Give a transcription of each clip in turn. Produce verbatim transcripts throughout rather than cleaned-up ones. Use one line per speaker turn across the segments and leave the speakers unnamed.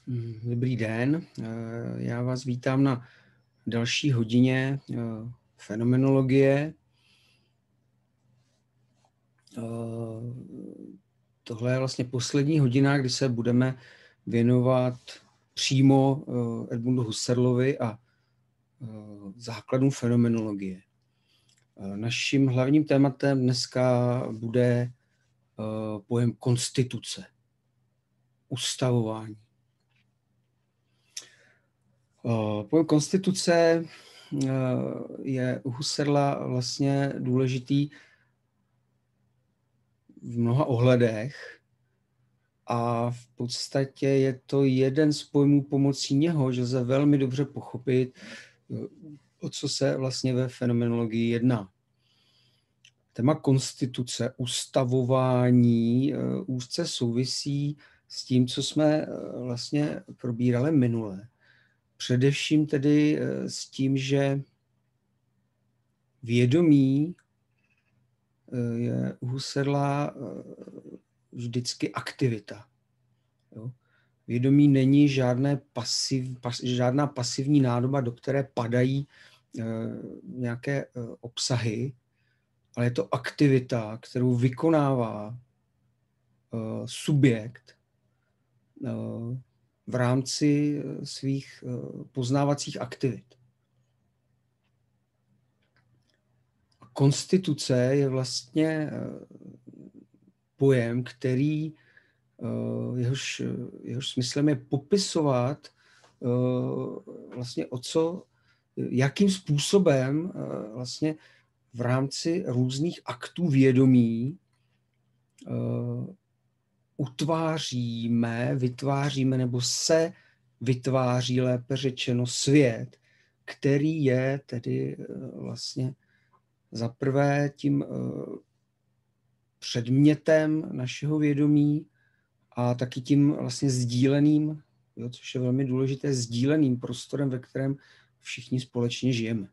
Dobrý den, já vás vítám na další hodině fenomenologie. Tohle je vlastně poslední hodina, kdy se budeme věnovat přímo Edmundu Husserlovi a základům fenomenologie. Naším hlavním tématem dneska bude pojem konstituce, ustavování. Pojem konstituce je u Husserla vlastně důležitý v mnoha ohledech a v podstatě je to jeden z pojmů, pomocí něho, že lze velmi dobře pochopit, o co se vlastně ve fenomenologii jedná. Téma konstituce, ustavování úzce souvisí s tím, co jsme vlastně probírali minule. Především tedy s tím, že vědomí je u Husserla vždycky aktivita. Jo? Vědomí není žádné pasiv, pas, žádná pasivní nádoba, do které padají e, nějaké e, obsahy, ale je to aktivita, kterou vykonává e, subjekt e, v rámci svých e, poznávacích aktivit. Konstituce je vlastně pojem, který jehož, jehož smyslem je popisovat vlastně o co, jakým způsobem vlastně v rámci různých aktů vědomí utváříme, vytváříme nebo se vytváří, lépe řečeno, svět, který je tedy vlastně za prvé tím předmětem našeho vědomí a taky tím vlastně sdíleným, jo, což je velmi důležité, sdíleným prostorem, ve kterém všichni společně žijeme.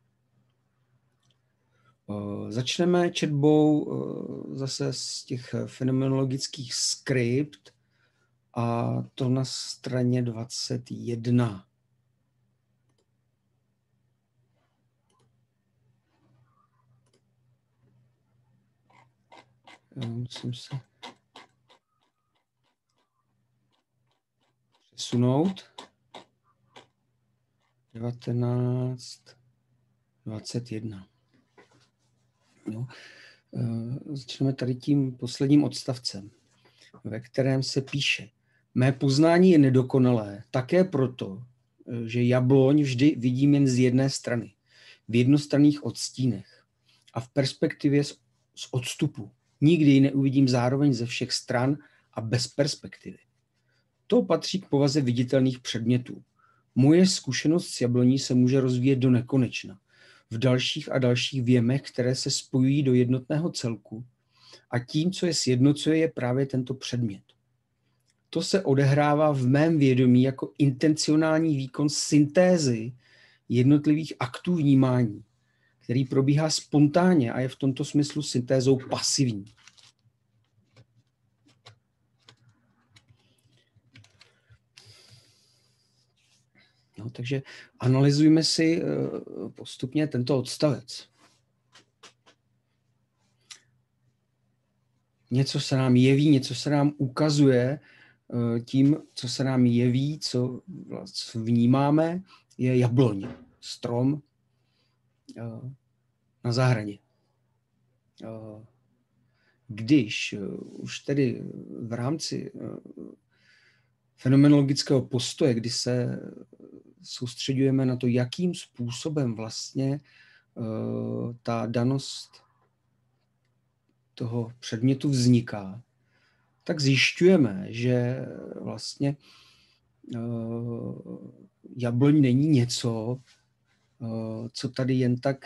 Začneme četbou zase z těch fenomenologických skript a to na straně dvacet jedna. Musím se přesunout. devatenáct dvacet jedna. No. Začneme tady tím posledním odstavcem, ve kterém se píše: Mé poznání je nedokonalé také proto, že jabloň vždy vidím jen z jedné strany, v jednostranných odstínech a v perspektivě z odstupu. Nikdy ji neuvidím zároveň ze všech stran a bez perspektivy. To patří k povaze viditelných předmětů. Moje zkušenost s jabloní se může rozvíjet do nekonečna. V dalších a dalších věmech, které se spojují do jednotného celku. A tím, co je sjednocuje, je právě tento předmět. To se odehrává v mém vědomí jako intencionální výkon syntézy jednotlivých aktů vnímání, který probíhá spontánně a je v tomto smyslu syntézou pasivní. No, takže analyzujme si postupně tento odstavec. Něco se nám jeví, něco se nám ukazuje, tím, co se nám jeví, co, co vnímáme, je jabloň, strom na zahradě. Když už tedy v rámci fenomenologického postoje, kdy se soustředujeme na to, jakým způsobem vlastně ta danost toho předmětu vzniká, tak zjišťujeme, že vlastně jabloň není něco, co tady jen tak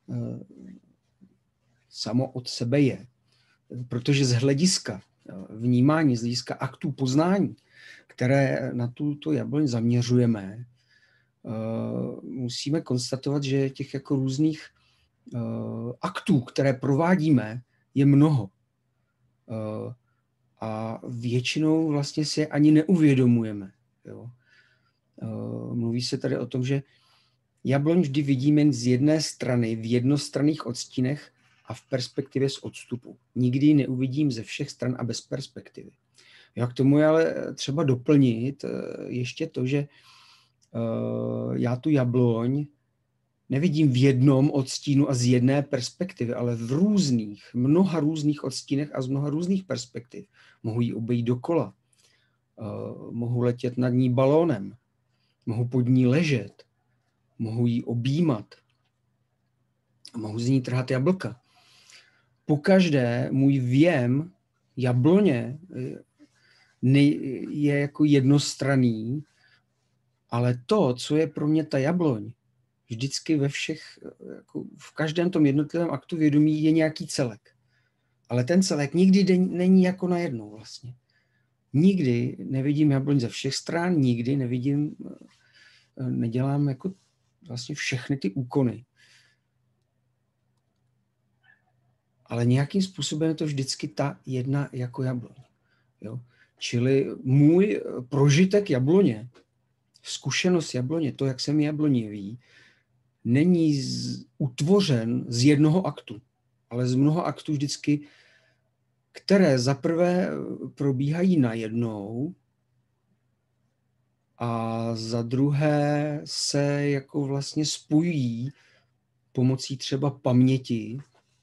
samo od sebe je. Protože z hlediska vnímání, z hlediska aktů poznání, které na tuto jabloň zaměřujeme, musíme konstatovat, že těch jako různých aktů, které provádíme, je mnoho. A většinou vlastně si je ani neuvědomujeme. Jo. Mluví se tady o tom, že jabloň vždy vidíme jen z jedné strany, v jednostranných odstínech a v perspektivě z odstupu. Nikdy ji neuvidím ze všech stran a bez perspektivy. Já k tomu je ale třeba doplnit ještě to, že já tu jabloň nevidím v jednom odstínu a z jedné perspektivy, ale v různých, mnoha různých odstínech a z mnoha různých perspektiv. Mohu ji obejít dokola, mohu letět nad ní balónem, mohu pod ní ležet, mohu ji objímat, mohu z ní trhat jablka. Pokaždé můj věm jabloně je jako jednostranný, ale to, co je pro mě ta jabloň, vždycky ve všech, jako v každém tom jednotlivém aktu vědomí je nějaký celek. Ale ten celek nikdy není jako najednou vlastně. Nikdy nevidím jabloň ze všech stran, nikdy nevidím, nedělám jako vlastně všechny ty úkony. Ale nějakým způsobem je to vždycky ta jedna jako jabloň. Jo? Čili můj prožitek jabloně, zkušenost jabloně, to, jak se mi jabloně jeví, není z, utvořen z jednoho aktu, ale z mnoha aktů vždycky, které zaprvé probíhají najednou a za druhé se jako vlastně spojují pomocí třeba paměti.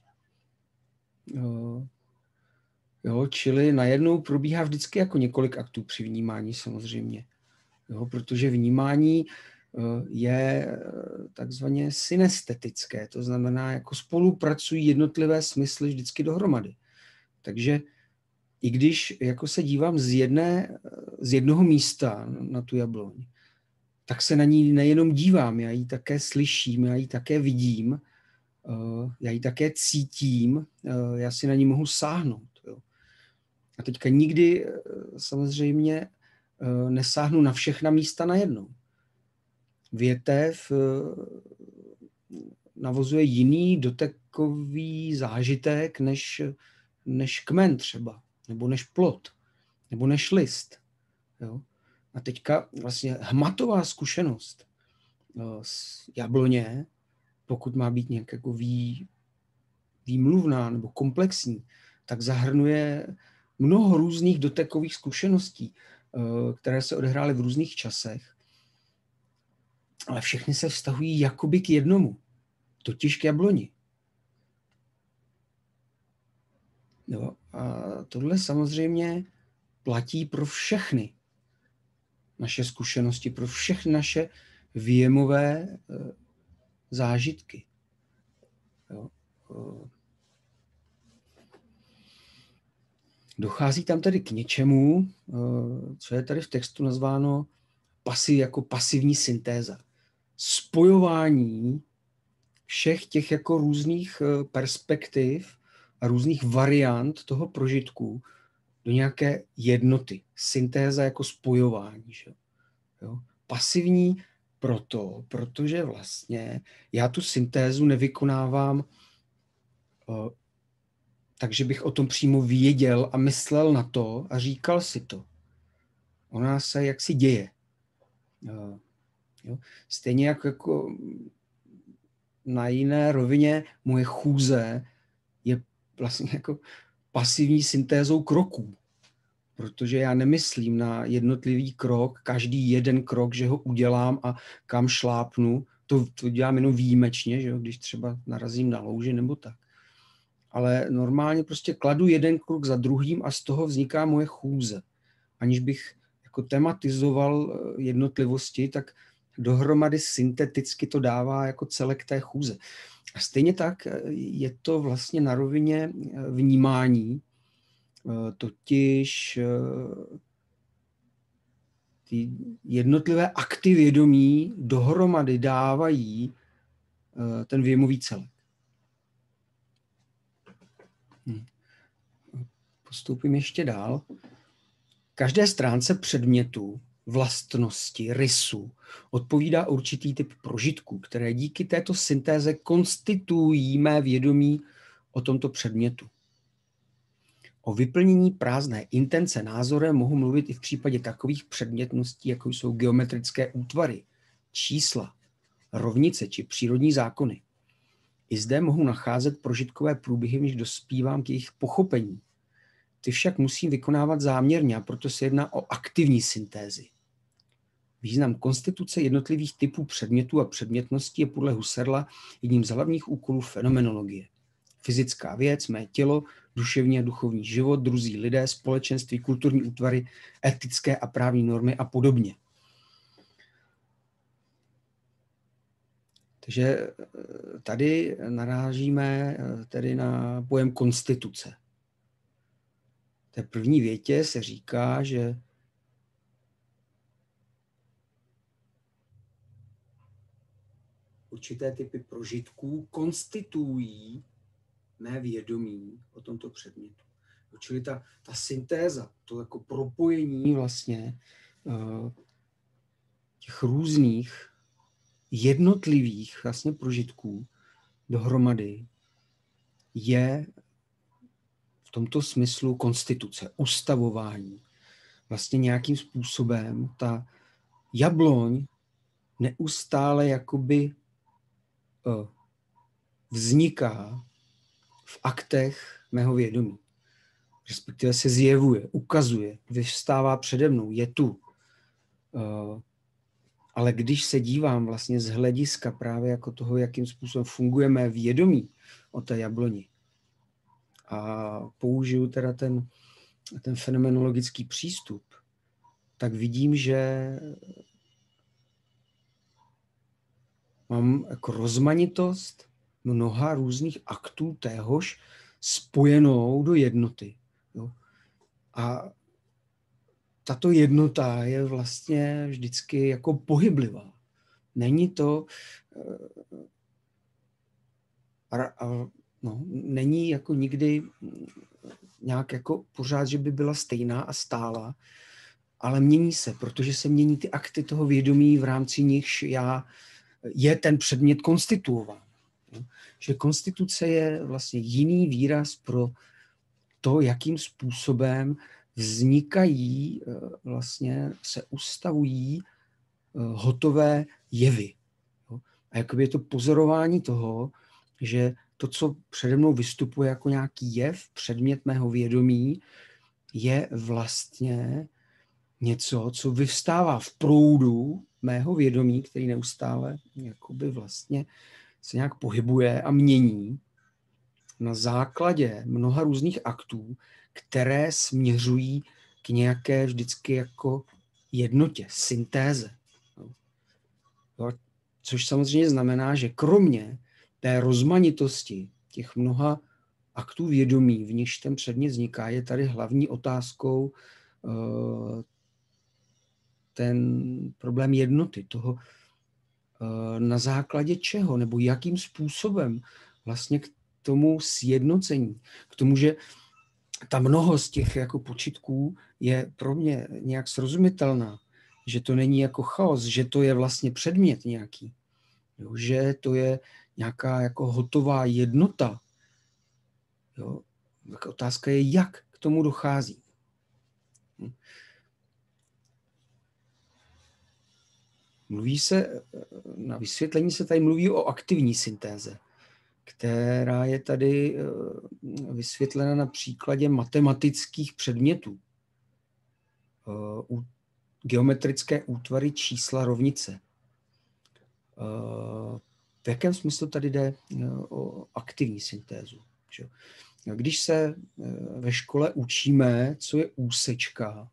Jo, jo, čili najednou probíhá vždycky jako několik aktů při vnímání samozřejmě. Jo, protože vnímání je takzvaně synestetické, to znamená, jako spolupracují jednotlivé smysly vždycky dohromady. Takže i když jako se dívám z, jedné, z jednoho místa na tu jabloň, tak se na ní nejenom dívám, já ji také slyším, já ji také vidím, já ji také cítím, já si na ní mohu sáhnout. Jo. A teďka nikdy samozřejmě nesáhnu na všechna místa najednou. Větev navozuje jiný dotekový zážitek než, než kmen třeba, nebo než plot, nebo než list. Jo? A teďka vlastně hmatová zkušenost z jabloně, pokud má být nějak jako vý, výmluvná nebo komplexní, tak zahrnuje mnoho různých dotekových zkušeností, které se odehrály v různých časech, ale všechny se vztahují jakoby k jednomu, totiž k jabloni. Jo, a tohle samozřejmě platí pro všechny naše zkušenosti, pro všechny naše věmové zážitky. Jo. Dochází tam tedy k něčemu, co je tady v textu nazváno pasiv, jako pasivní syntéza. Spojování všech těch jako různých perspektiv a různých variant toho prožitku do nějaké jednoty. Syntéza jako spojování. Že? Jo? Pasivní proto, protože vlastně já tu syntézu nevykonávám uh, takže bych o tom přímo věděl a myslel na to a říkal si to. Ona se jaksi děje. Uh, jo? Stejně jako, jako na jiné rovině moje chůze je vlastně jako pasivní syntézou kroků. Protože já nemyslím na jednotlivý krok, každý jeden krok, že ho udělám a kam šlápnu. To, to dělám jenom výjimečně, že jo, když třeba narazím na louži nebo tak. Ale normálně prostě kladu jeden krok za druhým a z toho vzniká moje chůze. Aniž bych jako tematizoval jednotlivosti, tak dohromady synteticky to dává jako celek té chůze. A stejně tak je to vlastně na rovině vnímání, totiž ty jednotlivé akty vědomí dohromady dávají ten věmový celek. Postoupím ještě dál. Každé stránce předmětu, vlastnosti, rysu odpovídá určitý typ prožitků, které díky této syntéze konstituují mé vědomí o tomto předmětu. O vyplnění prázdné intence názorem mohu mluvit i v případě takových předmětností, jako jsou geometrické útvary, čísla, rovnice či přírodní zákony. I zde mohu nacházet prožitkové průběhy, když dospívám k jejich pochopení. Ty však musím vykonávat záměrně, a proto se jedná o aktivní syntézy. Význam konstituce jednotlivých typů předmětů a předmětností je podle Husserla jedním z hlavních úkolů fenomenologie. Fyzická věc, mé tělo, duševní a duchovní život, druzí lidé, společenství, kulturní útvary, etické a právní normy a podobně. Takže tady narážíme tedy na pojem konstituce. V té první větě se říká, že určité typy prožitků konstituují mé vědomí o tomto předmětu. Čili ta, ta syntéza, to jako propojení vlastně uh, těch různých jednotlivých vlastně prožitků dohromady je v tomto smyslu konstituce, ustavování. Vlastně nějakým způsobem ta jabloň neustále jakoby uh, vzniká v aktech mého vědomí. Respektive se zjevuje, ukazuje, vyvstává přede mnou, je tu. Uh, ale když se dívám vlastně z hlediska právě jako toho, jakým způsobem funguje mé vědomí o té jabloni a použiju teda ten, ten fenomenologický přístup, tak vidím, že mám jako rozmanitost mnoha různých aktů téhož spojenou do jednoty. Jo. A tato jednota je vlastně vždycky jako pohyblivá. Není to no, není jako nikdy nějak jako pořád, že by byla stejná a stála, ale mění se, protože se mění ty akty toho vědomí, v rámci nichž já je ten předmět konstituován. Že konstituce je vlastně jiný výraz pro to, jakým způsobem vznikají, vlastně se ustavují hotové jevy. A jakoby je to pozorování toho, že to, co přede mnou vystupuje jako nějaký jev, předmět mého vědomí, je vlastně něco, co vyvstává v proudu mého vědomí, který neustále jakoby vlastně se nějak pohybuje a mění na základě mnoha různých aktů, které směřují k nějaké vždycky jako jednotě, syntéze. Což samozřejmě znamená, že kromě té rozmanitosti těch mnoha aktů vědomí, v nichž ten předmět vzniká, je tady hlavní otázkou ten problém jednoty, toho na základě čeho, nebo jakým způsobem vlastně k tomu sjednocení, k tomu, že ta mnohost těch jako počitků je pro mě nějak srozumitelná, že to není jako chaos, že to je vlastně předmět nějaký, jo, že to je nějaká jako hotová jednota. Jo. Tak otázka je, jak k tomu dochází. Hm. Mluví se, na vysvětlení se tady mluví o aktivní syntéze, která je tady vysvětlena na příkladě matematických předmětů. Geometrické útvary, čísla, rovnice. V jakém smyslu tady jde o aktivní syntézu? Když se ve škole učíme, co je úsečka,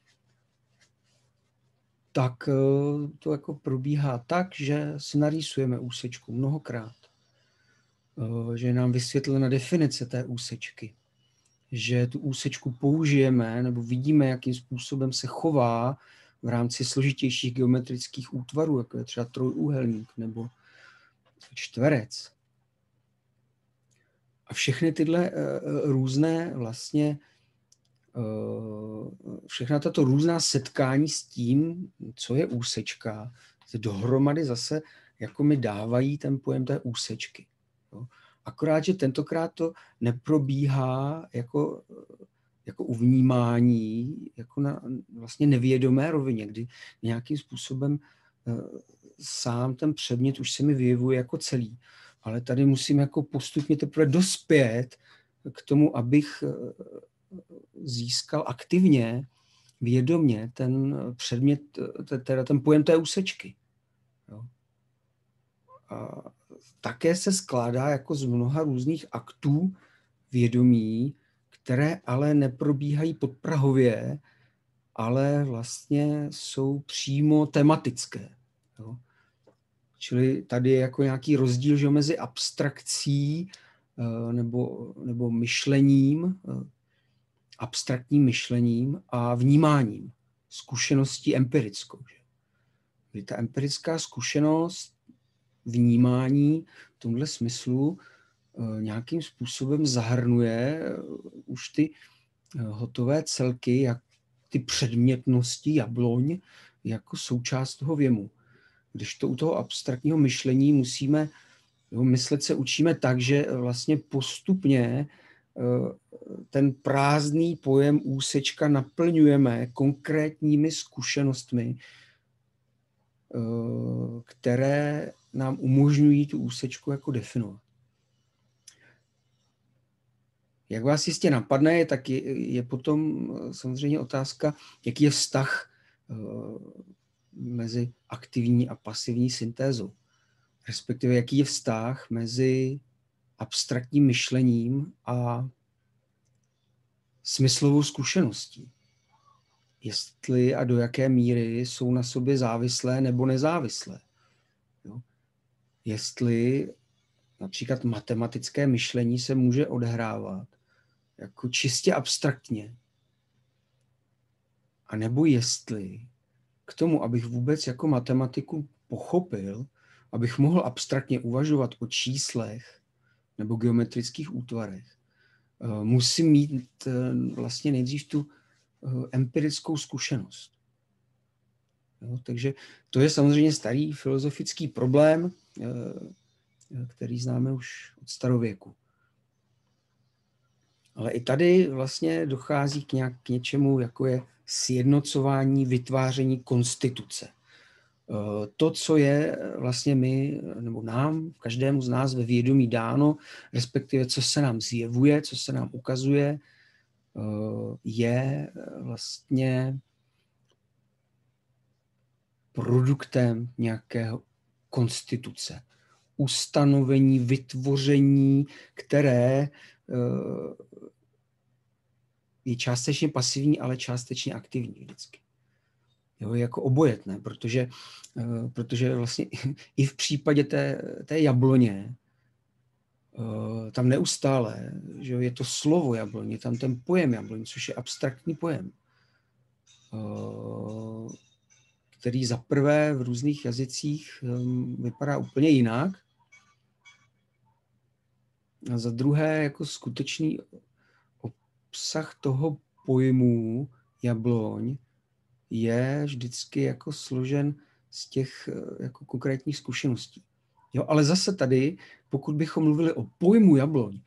tak to jako probíhá tak, že si narýsujeme úsečku mnohokrát. Že je nám vysvětlena definice té úsečky. Že tu úsečku použijeme nebo vidíme, jakým způsobem se chová v rámci složitějších geometrických útvarů, jako je třeba trojúhelník nebo čtverec. A všechny tyhle různé vlastně všechna tato různá setkání s tím, co je úsečka, se dohromady zase jako mi dávají ten pojem té úsečky. Jo. Akorát, že tentokrát to neprobíhá jako jako uvnímání, jako na vlastně nevědomé rovině, kdy nějakým způsobem sám ten předmět už se mi vyjevuje jako celý. Ale tady musím jako postupně teprve dospět k tomu, abych získal aktivně, vědomě ten předmět, teda ten pojem té úsečky. Jo. A také se skládá jako z mnoha různých aktů vědomí, které ale neprobíhají podprahově, ale vlastně jsou přímo tematické. Jo. Čili tady je jako nějaký rozdíl, že mezi abstrakcí nebo, nebo myšlením, abstraktním myšlením a vnímáním, zkušeností empirickou. Že? Ta empirická zkušenost, vnímání v tomhle smyslu nějakým způsobem zahrnuje už ty hotové celky, jak ty předmětnosti jabloň jako součást toho věmu. Když to u toho abstraktního myšlení musíme, jo, myslet se učíme tak, že vlastně postupně ten prázdný pojem úsečka naplňujeme konkrétními zkušenostmi, které nám umožňují tu úsečku jako definovat. Jak vás jistě napadne, tak je, je potom samozřejmě otázka, jaký je vztah mezi aktivní a pasivní syntézou. Respektive jaký je vztah mezi abstraktním myšlením a smyslovou zkušeností. Jestli a do jaké míry jsou na sobě závislé nebo nezávislé. Jo? Jestli například matematické myšlení se může odehrávat jako čistě abstraktně. A nebo jestli k tomu, abych vůbec jako matematiku pochopil, abych mohl abstraktně uvažovat o číslech nebo geometrických útvarech, musím mít vlastně nejdřív tu empirickou zkušenost. Jo, takže to je samozřejmě starý filozofický problém, který známe už od starověku. Ale i tady vlastně dochází k, nějak, k něčemu, jako je sjednocování, vytváření konstituce. To, co je vlastně my, nebo nám, každému z nás ve vědomí dáno, respektive co se nám zjevuje, co se nám ukazuje, je vlastně produktem nějakého konstituce. Ustanovení, vytvoření, které je částečně pasivní, ale částečně aktivní vždycky. Jo, jako obojetné, protože, protože vlastně i v případě té, té jabloně tam neustále, že je to slovo jabloně, tam ten pojem jabloně, což je abstraktní pojem, který za prvé v různých jazycích vypadá úplně jinak a za druhé jako skutečný obsah toho pojmu jabloň je vždycky jako složen z těch jako konkrétních zkušeností. Jo, ale zase tady, pokud bychom mluvili o pojmu jabloň,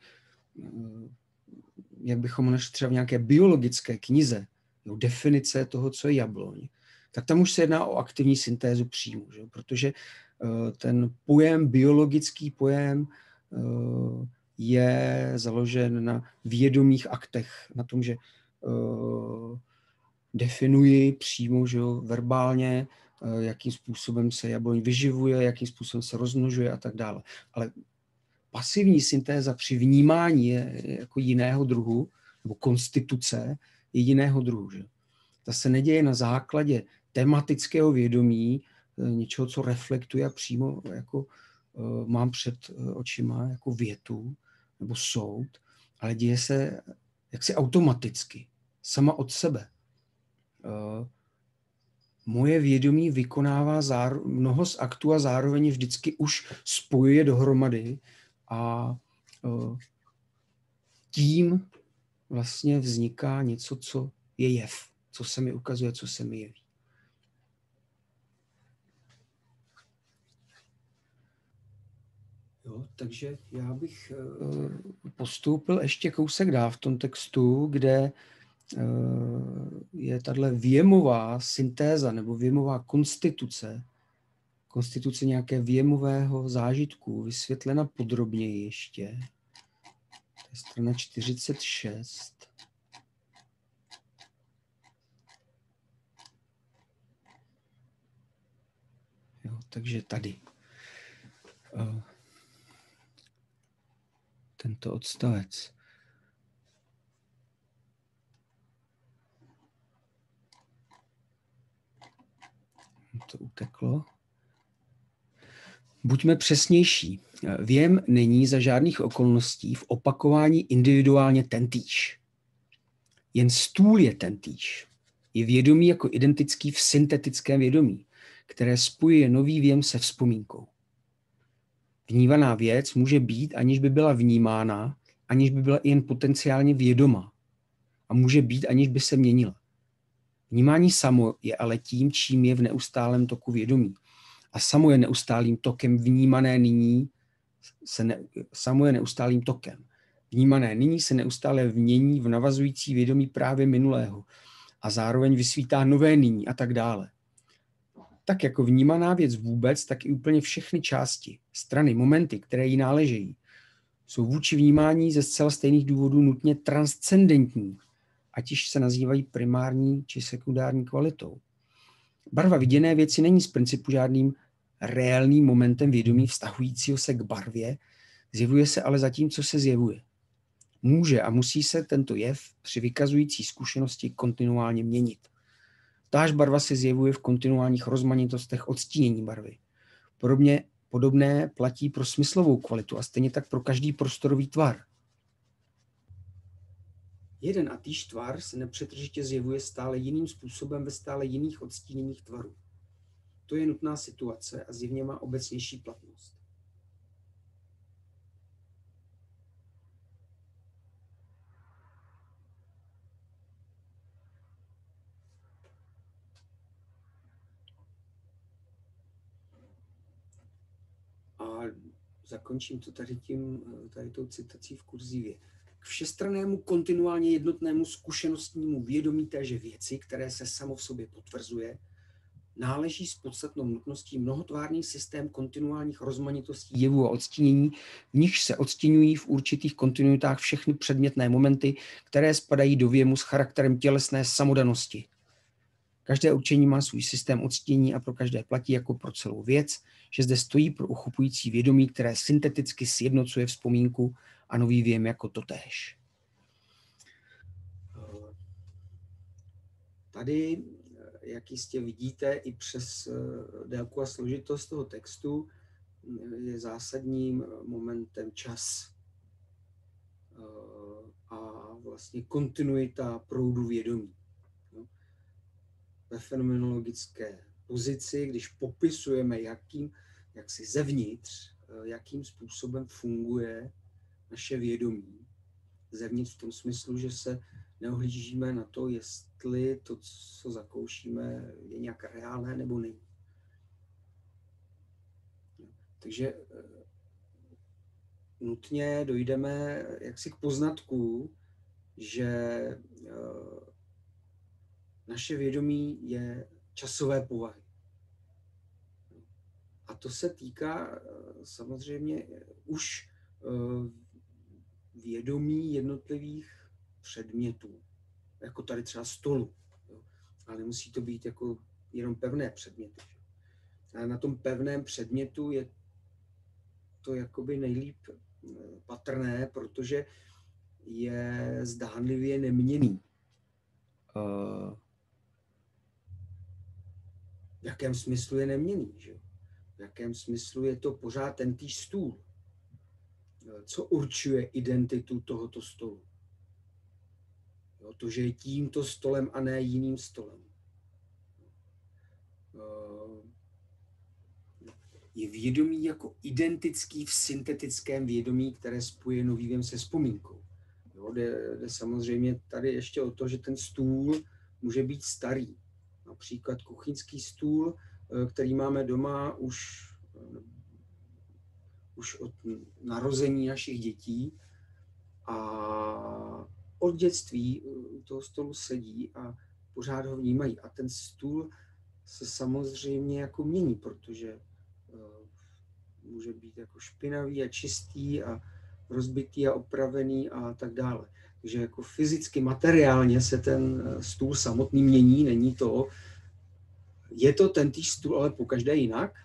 jak bychom našli třeba v nějaké biologické knize, jo, definice toho, co je jabloň, tak tam už se jedná o aktivní syntézu příjmu, že? Protože uh, ten pojem, biologický pojem, uh, je založen na vědomých aktech, na tom, že uh, definuji přímo, že jo, verbálně, uh, jakým způsobem se jabloň vyživuje, jakým způsobem se rozmnožuje a tak dále. Ale pasivní syntéza při vnímání je, je jako jiného druhu, nebo konstituce je jiného druhu. Že? Ta se neděje na základě tematického vědomí, něčeho, co reflektuje přímo, jako uh, mám před uh, očima jako větu nebo soud, ale děje se jaksi automaticky, sama od sebe. Uh, moje vědomí vykonává záro- mnoho z aktů a zároveň vždycky už spojuje dohromady a uh, tím vlastně vzniká něco, co je jev, co se mi ukazuje, co se mi jeví. Jo, takže já bych uh, postoupil ještě kousek dál v tom textu, kde je tahle věmová syntéza nebo věmová konstituce, konstituce nějaké věmového zážitku, vysvětlena podrobněji ještě. To je strana čtyřicet šest. Jo, takže tady. Tento odstavec. To uteklo. Buďme přesnější. Věm není za žádných okolností v opakování individuálně tentýž. Jen stůl je tentýž. Je vědomí jako identický v syntetickém vědomí, které spojuje nový věm se vzpomínkou. Vnívaná věc může být, aniž by byla vnímána, aniž by byla jen potenciálně vědomá. A může být, aniž by se měnila. Vnímání samo je ale tím, čím je v neustálém toku vědomí. A samo je neustálým tokem vnímané nyní, se ne, samo je neustálým tokem. Vnímané nyní se neustále vmění v navazující vědomí právě minulého a zároveň vysvítá nové nyní a tak dále. Tak jako vnímaná věc vůbec, tak i úplně všechny části, strany, momenty, které jí náležejí, jsou vůči vnímání ze zcela stejných důvodů nutně transcendentní, ať již se nazývají primární či sekundární kvalitou. Barva viděné věci není z principu žádným reálným momentem vědomí vztahujícího se k barvě, zjevuje se ale zatím, co se zjevuje. Může a musí se tento jev při vykazující zkušenosti kontinuálně měnit. Táž barva se zjevuje v kontinuálních rozmanitostech odstínění barvy. Podobně, podobné platí pro smyslovou kvalitu a stejně tak pro každý prostorový tvar. Jeden a týž tvar se nepřetržitě zjevuje stále jiným způsobem ve stále jiných odstíněních tvarů. To je nutná situace a zjevně má obecnější platnost. A zakončím to tady tím, tady tou citací v kurzívě. K všestrannému kontinuálně jednotnému zkušenostnímu vědomí téže věci, které se samo v sobě potvrzuje, náleží s podstatnou nutností mnohotvárný systém kontinuálních rozmanitostí jevů a odstínění, v nichž se odstíňují v určitých kontinuitách všechny předmětné momenty, které spadají do věmu s charakterem tělesné samodanosti. Každé určení má svůj systém odstínění a pro každé platí jako pro celou věc, že zde stojí pro uchopující vědomí, které synteticky sjednocuje vzpomínku a nový věm jako totéž. Tady, jak jistě vidíte, i přes délku a složitost toho textu je zásadním momentem čas a vlastně kontinuita proudu vědomí. Ve fenomenologické pozici, když popisujeme, jakým, jak si zevnitř, jakým způsobem funguje naše vědomí. Zevnitř v tom smyslu, že se neohlížíme na to, jestli to, co zakoušíme, je nějak reálné nebo není. Takže nutně dojdeme jaksi k poznatku, že naše vědomí je časové povahy. A to se týká samozřejmě už vědomí jednotlivých předmětů, jako tady třeba stolu. Ale nemusí to být jako jenom pevné předměty. Ale na tom pevném předmětu je to jakoby nejlíp patrné, protože je zdánlivě neměnný. V jakém smyslu je neměnný? Že? V jakém smyslu je to pořád tentýž stůl? Co určuje identitu tohoto stolu? Jo, to, že je tímto stolem a ne jiným stolem. Je vědomí jako identický v syntetickém vědomí, které spojuje nový věm se vzpomínkou. Jo, jde, jde samozřejmě tady ještě o to, že ten stůl může být starý. Například kuchyňský stůl, který máme doma už, už od narození našich dětí a od dětství u toho stolu sedí a pořád ho vnímají. A ten stůl se samozřejmě jako mění, protože může být jako špinavý a čistý a rozbitý a opravený a tak dále. Takže jako fyzicky, materiálně se ten stůl samotný mění, není to, je to tentýž stůl, ale pokaždé jinak.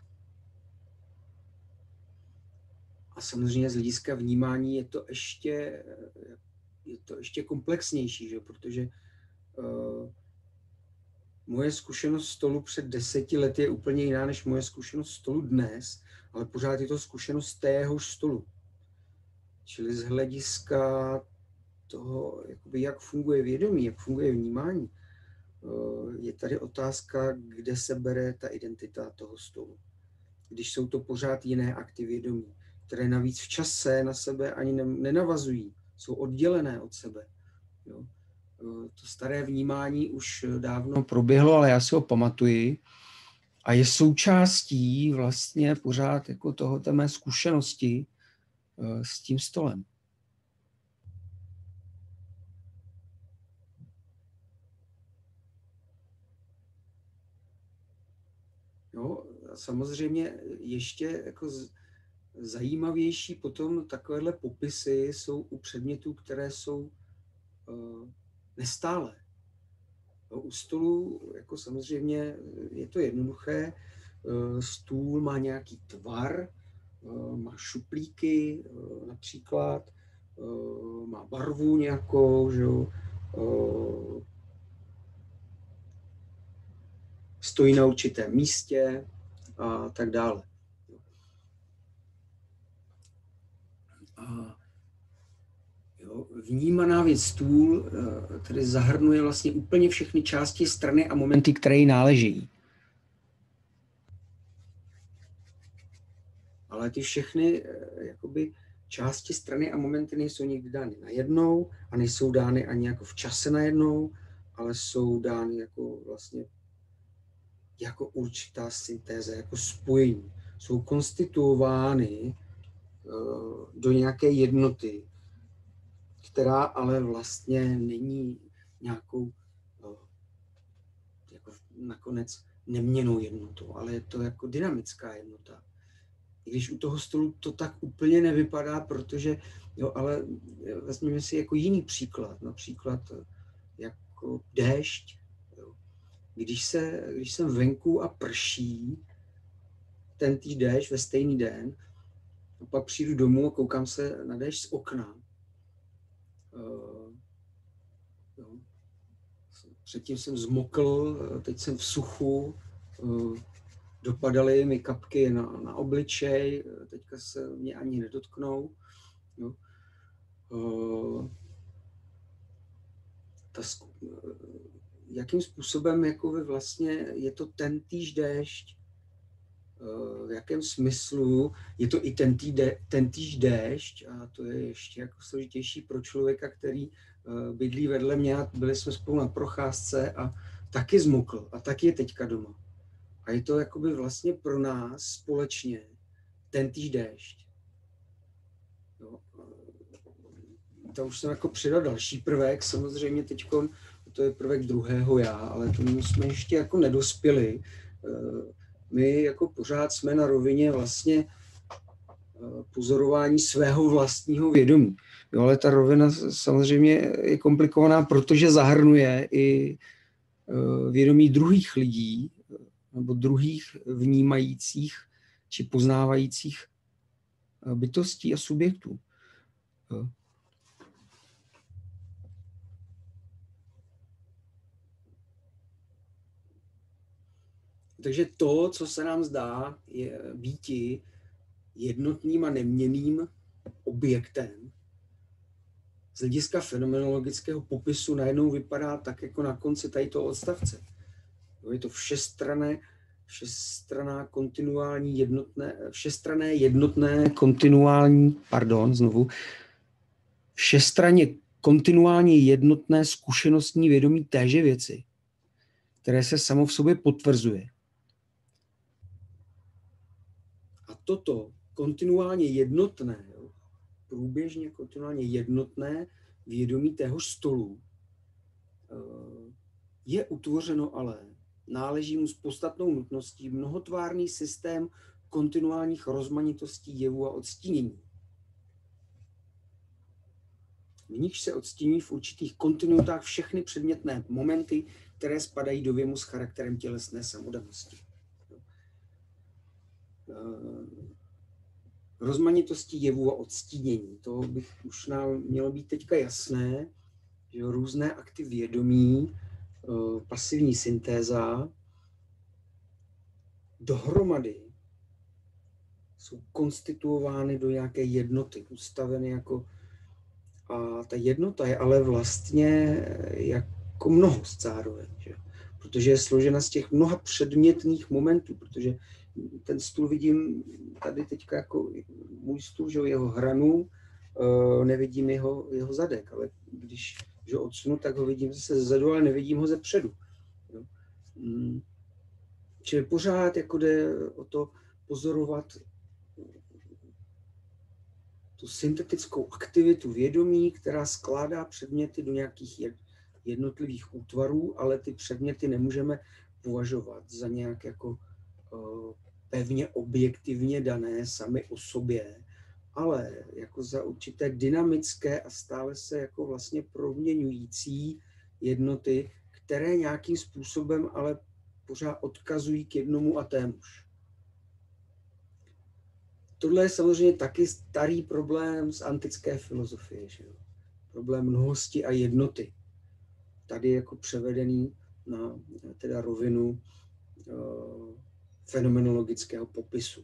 A samozřejmě z hlediska vnímání je to ještě, je to ještě komplexnější, že? Protože uh, moje zkušenost stolu před deseti lety je úplně jiná než moje zkušenost stolu dnes, ale pořád je to zkušenost téhož stolu. Čili z hlediska toho, jakoby jak funguje vědomí, jak funguje vnímání, je tady otázka, kde se bere ta identita toho stolu. Když jsou to pořád jiné akty vědomí, které navíc v čase na sebe ani nenavazují, jsou oddělené od sebe. Jo. To staré vnímání už dávno proběhlo, ale já si ho pamatuji a je součástí vlastně pořád jako tohoto mé zkušenosti s tím stolem. Jo, samozřejmě ještě jako zajímavější potom takovéhle popisy jsou u předmětů, které jsou uh, nestálé. No, u stolu jako samozřejmě je to jednoduché. Uh, stůl má nějaký tvar, uh, má šuplíky uh, například, uh, má barvu nějakou, že jo, uh, stojí na určitém místě a tak dále. A jo, vnímaná věc stůl tedy zahrnuje vlastně úplně všechny části, strany a momenty, které jí náležejí. Ale ty všechny jakoby, části, strany a momenty nejsou nikdy dány najednou a nejsou dány ani jako v čase najednou, ale jsou dány jako vlastně jako určitá syntéza, jako spojení. Jsou konstituovány uh, do nějaké jednoty, která ale vlastně není nějakou uh, jako nakonec neměnnou jednotou, ale je to jako dynamická jednota. I když u toho stolu to tak úplně nevypadá, protože, jo, ale vezměme si jako jiný příklad, například jako déšť. Jo. Když, se, když jsem venku a prší ten týž déšť ve stejný den, a pak přijdu domů a koukám se na déšť z okna. Uh, jo. Předtím jsem zmokl, teď jsem v suchu, uh, dopadaly mi kapky na, na obličej, teďka se mě ani nedotknou. Jo. Uh, ta, jakým způsobem jako vlastně je to ten týž déšť, uh, v jakém smyslu je to i ten, tý de, ten týž déšť, a to je ještě jako složitější pro člověka, který uh, bydlí vedle mě, byli jsme spolu na procházce a taky zmokl a taky je teďka doma. A je to jakoby vlastně pro nás společně ten týž déšť. Jo. To už jsem jako přidal další prvek, samozřejmě teďko, to je prvek druhého já, ale tomu jsme ještě jako nedospěli. My jako pořád jsme na rovině vlastně pozorování svého vlastního vědomí. Jo, ale ta rovina samozřejmě je komplikovaná, protože zahrnuje i vědomí druhých lidí, nebo druhých vnímajících či poznávajících bytostí a subjektů. Takže to, co se nám zdá, je býti jednotným a neměnným objektem, z hlediska fenomenologického popisu najednou vypadá tak, jako na konci tady toho odstavce. Je to všestranné, všestranná kontinuální jednotné, všestranné jednotné kontinuální, pardon, znovu, všestranně kontinuální jednotné zkušenostní vědomí téže věci, které se samo v sobě potvrzuje. A toto kontinuálně jednotné, jo, průběžně kontinuálně jednotné vědomí téhož stolu je utvořeno ale, náleží mu s podstatnou nutností mnohotvárný systém kontinuálních rozmanitostí jevů a odstínění. V nichž se odstíní v určitých kontinuitách všechny předmětné momenty, které spadají do věmu s charakterem tělesné samodatnosti. Rozmanitosti jevů a odstínění. To bych už nám mělo být teďka jasné, že různé akty vědomí, pasivní syntéza, dohromady jsou konstituovány do nějaké jednoty, ustaveny jako. A ta jednota je ale vlastně jako mnohost zároveň, že? Protože je složena z těch mnoha předmětných momentů, protože ten stůl vidím tady teďka jako můj stůl, že jeho hranu, nevidím jeho, jeho zadek, ale když že odsunu, tak ho vidím zase zezadu, ale nevidím ho ze předu. Jo? Čili pořád jako jde o to pozorovat tu syntetickou aktivitu vědomí, která skládá předměty do nějakých jednotlivých útvarů, ale ty předměty nemůžeme považovat za nějak jako uh, pevně objektivně dané sami o sobě, ale jako za určité dynamické a stále se jako vlastně proměňující jednoty, které nějakým způsobem ale pořád odkazují k jednomu a témuž. Tohle je samozřejmě taky starý problém z antické filozofie, že jo? Problém mnohosti a jednoty. Tady jako převedený na teda rovinu uh, fenomenologického popisu.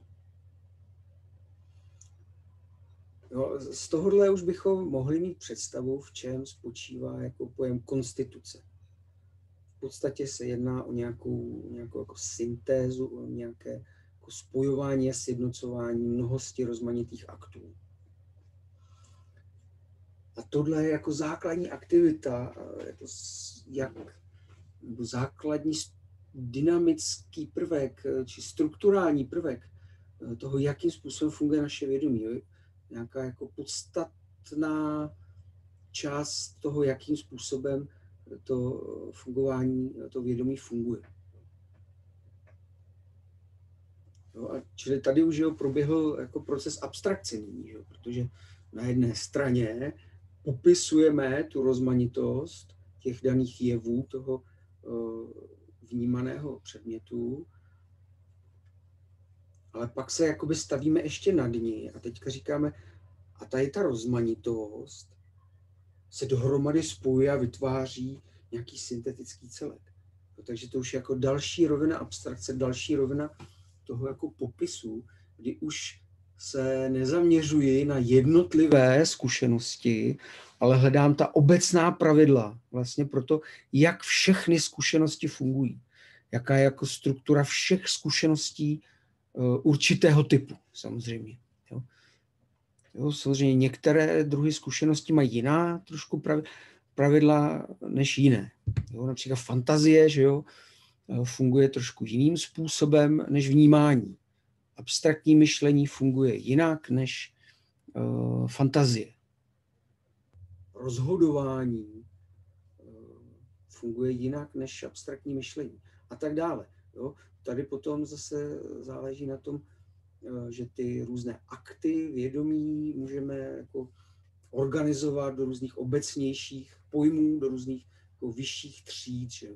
Jo, z tohohle už bychom mohli mít představu, v čem spočívá jako pojem konstituce. V podstatě se jedná o nějakou, nějakou jako syntézu, o nějaké jako spojování a sjednocování mnohosti rozmanitých aktů. A tohle je jako základní aktivita, jako jak, jako základní dynamický prvek, či strukturální prvek toho, jakým způsobem funguje naše vědomí. Jo? Nějaká jako podstatná část toho, jakým způsobem to fungování, to vědomí funguje. Jo, a čili tady už jo, proběhl jako proces abstrakce nyní, jo, protože na jedné straně popisujeme tu rozmanitost těch daných jevů, toho uh, vnímaného předmětu, ale pak se jakoby stavíme ještě nad ní a teďka říkáme, a tady ta rozmanitost se dohromady spojuje a vytváří nějaký syntetický celek. No, takže to už je jako další rovina abstrakce, další rovina toho jako popisu, kdy už se nezaměřuji na jednotlivé zkušenosti, ale hledám ta obecná pravidla vlastně pro to, jak všechny zkušenosti fungují. Jaká je jako struktura všech zkušeností uh, určitého typu, samozřejmě. Jo. Jo, samozřejmě některé druhy zkušeností mají jiná trošku pravidla než jiné. Jo, například fantazie, že jo, funguje trošku jiným způsobem než vnímání. Abstraktní myšlení funguje jinak než uh, fantazie. Rozhodování uh, funguje jinak než abstraktní myšlení a tak dále. Jo. Tady potom zase záleží na tom, uh, že ty různé akty vědomí můžeme jako organizovat do různých obecnějších pojmů, do různých jako vyšších tříd. Že?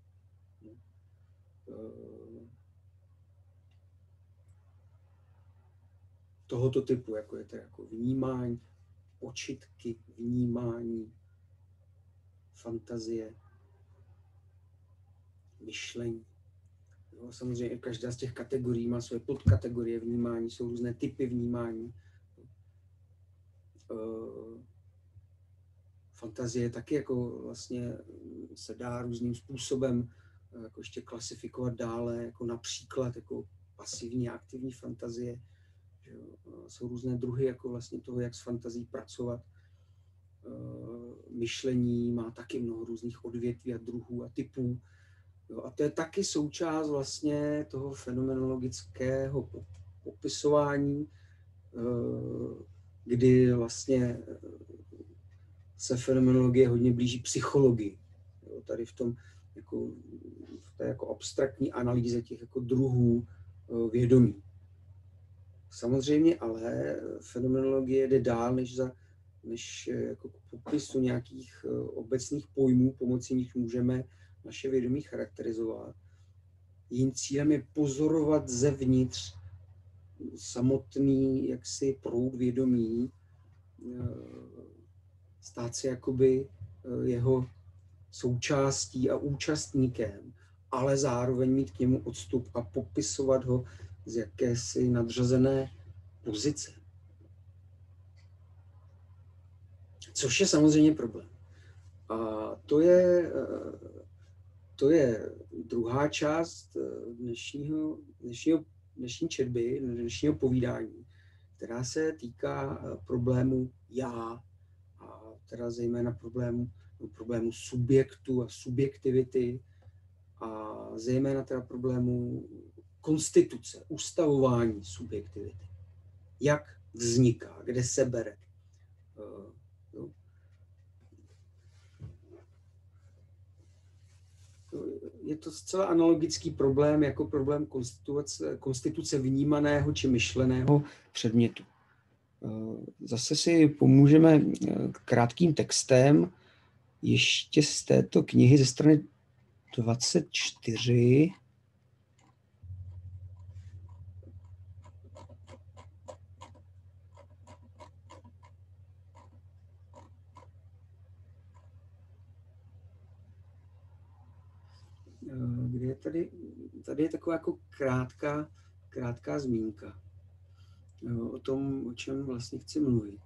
Tohoto typu, jako je to jako vnímání, počitky, vnímání, fantazie, myšlení. Jo, samozřejmě každá z těch kategorií má své podkategorie vnímání, jsou různé typy vnímání. Fantazie taky jako vlastně se dá různým způsobem jako ještě klasifikovat dále, jako například jako pasivní a aktivní fantazie. Že jsou různé druhy jako vlastně toho, jak s fantazí pracovat. Myšlení má taky mnoho různých odvětví a druhů a typů. Jo, a to je taky součást vlastně toho fenomenologického popisování, kdy vlastně se fenomenologie hodně blíží psychologii. Jo, tady v tom jako, v té jako abstraktní analýze těch jako druhů vědomí. Samozřejmě ale fenomenologie jde dál než, za, než jako k popisu nějakých obecných pojmů, pomocí nich můžeme naše vědomí charakterizovat. Jejím cílem je pozorovat zevnitř samotný jaksi proud vědomí, stát se jakoby jeho součástí a účastníkem, ale zároveň mít k němu odstup a popisovat ho z jakési nadřazené pozice. Což je samozřejmě problém. A to je, to je druhá část dnešního, dnešního, dnešní četby, dnešního povídání, která se týká problému já, a teda zejména problému, problému subjektu a subjektivity, a zejména teda problému konstituce, ustavování subjektivity. Jak vzniká, kde se bere. Je to zcela analogický problém jako problém konstituce, konstituce vnímaného či myšleného předmětu. Zase si pomůžeme krátkým textem ještě z této knihy ze strany dvacet čtyři. Kde je tady, tady je taková jako krátká, krátká zmínka o tom, o čem vlastně chci mluvit.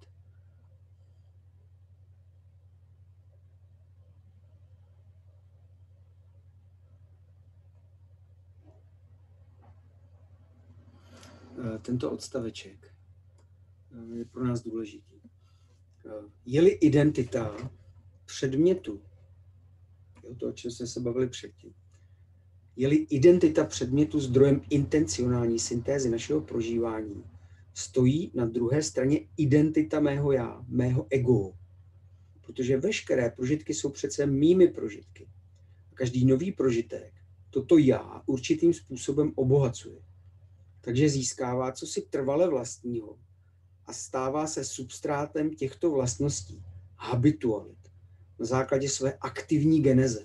Tento odstaveček je pro nás důležitý. Je-li identita předmětu, jo, to, o čem jsme se bavili předtím, je-li identita předmětu zdrojem intencionální syntézy našeho prožívání, stojí na druhé straně identita mého já, mého ego. Protože veškeré prožitky jsou přece mými prožitky. A každý nový prožitek toto já určitým způsobem obohacuje. Takže získává cosi trvale vlastního a stává se substrátem těchto vlastností, habitualit, na základě své aktivní geneze.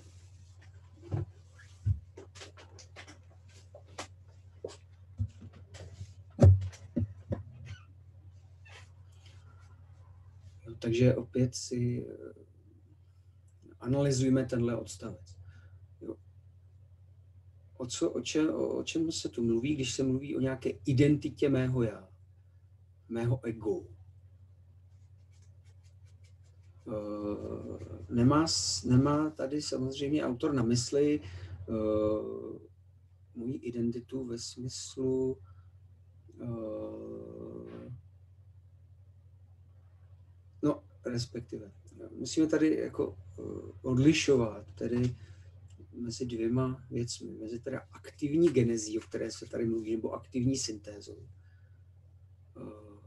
Takže opět si analyzujeme tenhle odstavec. Jo. O, co, o, čem, o čem se tu mluví, když se mluví o nějaké identitě mého já, mého ego? Nemá, nemá tady samozřejmě autor na mysli uh, moji identitu ve smyslu uh, no, respektive. Musíme tady jako uh, odlišovat tedy mezi dvěma věcmi, mezi teda aktivní genezí, o které se tady mluví, nebo aktivní syntézou. Uh,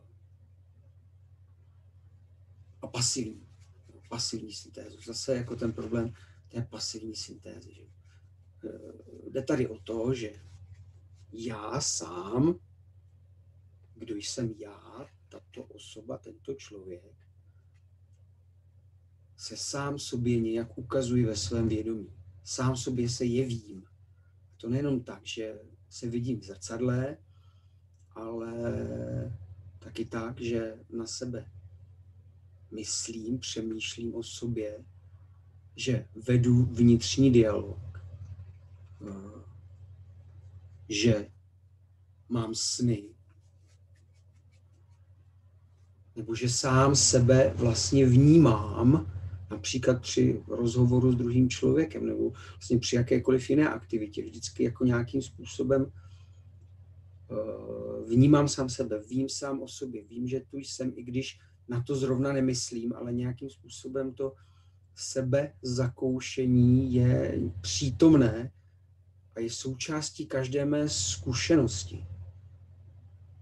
a pasivní. Pasivní syntézu. Zase jako ten problém té pasivní syntézy. Že? Jde tady o to, že já sám, kdo jsem já, tato osoba, tento člověk, se sám sobě nějak ukazuji ve svém vědomí. Sám sobě se jevím. To nejenom tak, že se vidím v zrcadle, ale taky tak, že na sebe myslím, přemýšlím o sobě, že vedu vnitřní dialog, že mám sny, nebo že sám sebe vlastně vnímám, například při rozhovoru s druhým člověkem, nebo vlastně při jakékoliv jiné aktivitě, vždycky jako nějakým způsobem vnímám sám sebe, vím sám o sobě, vím, že tu jsem, i když na to zrovna nemyslím, ale nějakým způsobem to sebezakoušení je přítomné a je součástí každé mé zkušenosti.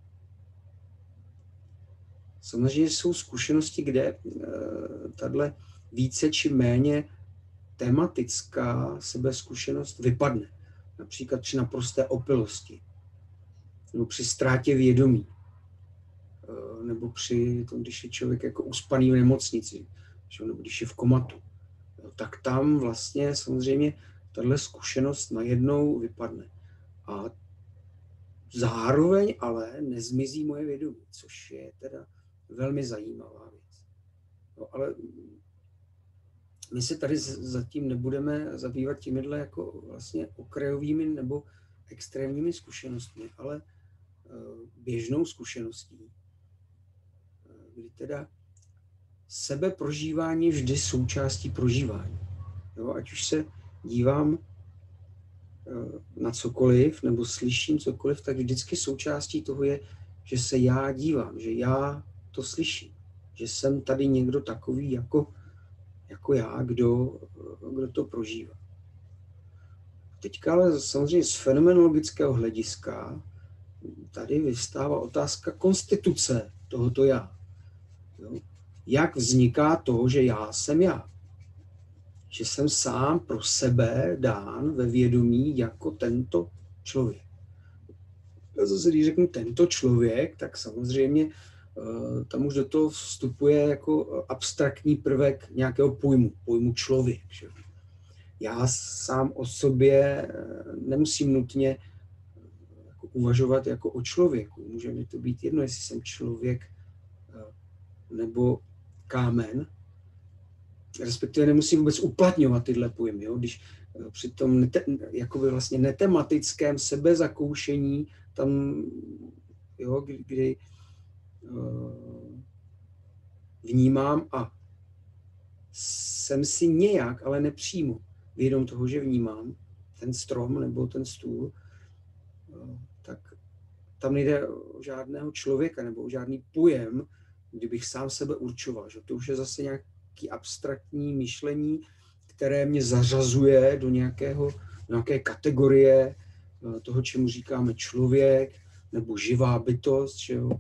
Samozřejmě jsou zkušenosti, kde tato více či méně tematická sebezkušenost vypadne. Například při naprosté opilosti, nebo při ztrátě vědomí, nebo při tom, když je člověk jako uspaný v nemocnici, nebo když je v komatu. Tak tam vlastně samozřejmě tahle zkušenost najednou vypadne. A zároveň ale nezmizí moje vědomí, což je teda velmi zajímavá věc. No, ale my se tady zatím nebudeme zabývat těmihle jako vlastně okrajovými nebo extrémními zkušenostmi, ale běžnou zkušeností, kdy teda sebeprožívání je vždy součástí prožívání. Jo, ať už se dívám na cokoliv nebo slyším cokoliv, tak vždycky součástí toho je, že se já dívám, že já to slyším, že jsem tady někdo takový jako, jako já, kdo, kdo to prožívá. Teďka ale samozřejmě z fenomenologického hlediska tady vyvstává otázka konstituce tohoto já. Jo? Jak vzniká to, že já jsem já? Že jsem sám pro sebe dán ve vědomí jako tento člověk. A zase, když řeknu tento člověk, tak samozřejmě tam už do toho vstupuje jako abstraktní prvek nějakého pojmu, pojmu člověk. Že? Já sám o sobě nemusím nutně jako uvažovat jako o člověku. Může mi to být jedno, jestli jsem člověk nebo kámen, respektive nemusím vůbec uplatňovat tyhle pojmy. Jo? Když při tom nete, jakoby vlastně netematickém sebezakoušení tam, jo, kdy, kdy uh, vnímám a jsem si nějak, ale nepřímo vědom toho, že vnímám ten strom nebo ten stůl, uh, tak tam nejde o žádného člověka nebo o žádný pojem, kdybych sám sebe určoval. Že? To už je zase nějaký abstraktní myšlení, které mě zařazuje do nějakého, nějaké kategorie toho, čemu říkáme člověk, nebo živá bytost, že jo?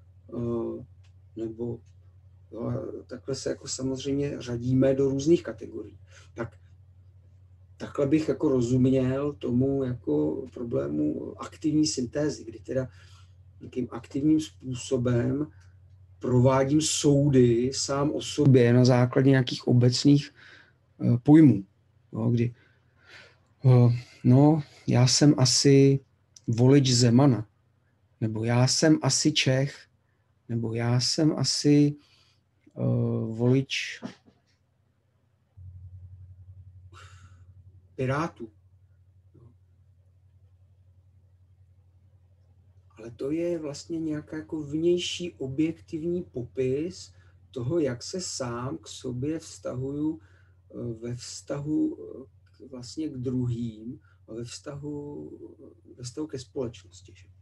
Nebo jo, takhle se jako samozřejmě řadíme do různých kategorií. Tak, takhle bych jako rozuměl tomu jako problému aktivní syntézy, kdy teda nějakým aktivním způsobem provádím soudy sám o sobě na základě nějakých obecných uh, pojmů. Jo, kdy, uh, no, já jsem asi volič Zemana, nebo já jsem asi Čech, nebo já jsem asi uh, volič Pirátů. Ale to je vlastně nějaká jako vnější objektivní popis toho, jak se sám k sobě vztahuju ve vztahu k, vlastně k druhým a ve vztahu, ve vztahu ke společnosti. Že?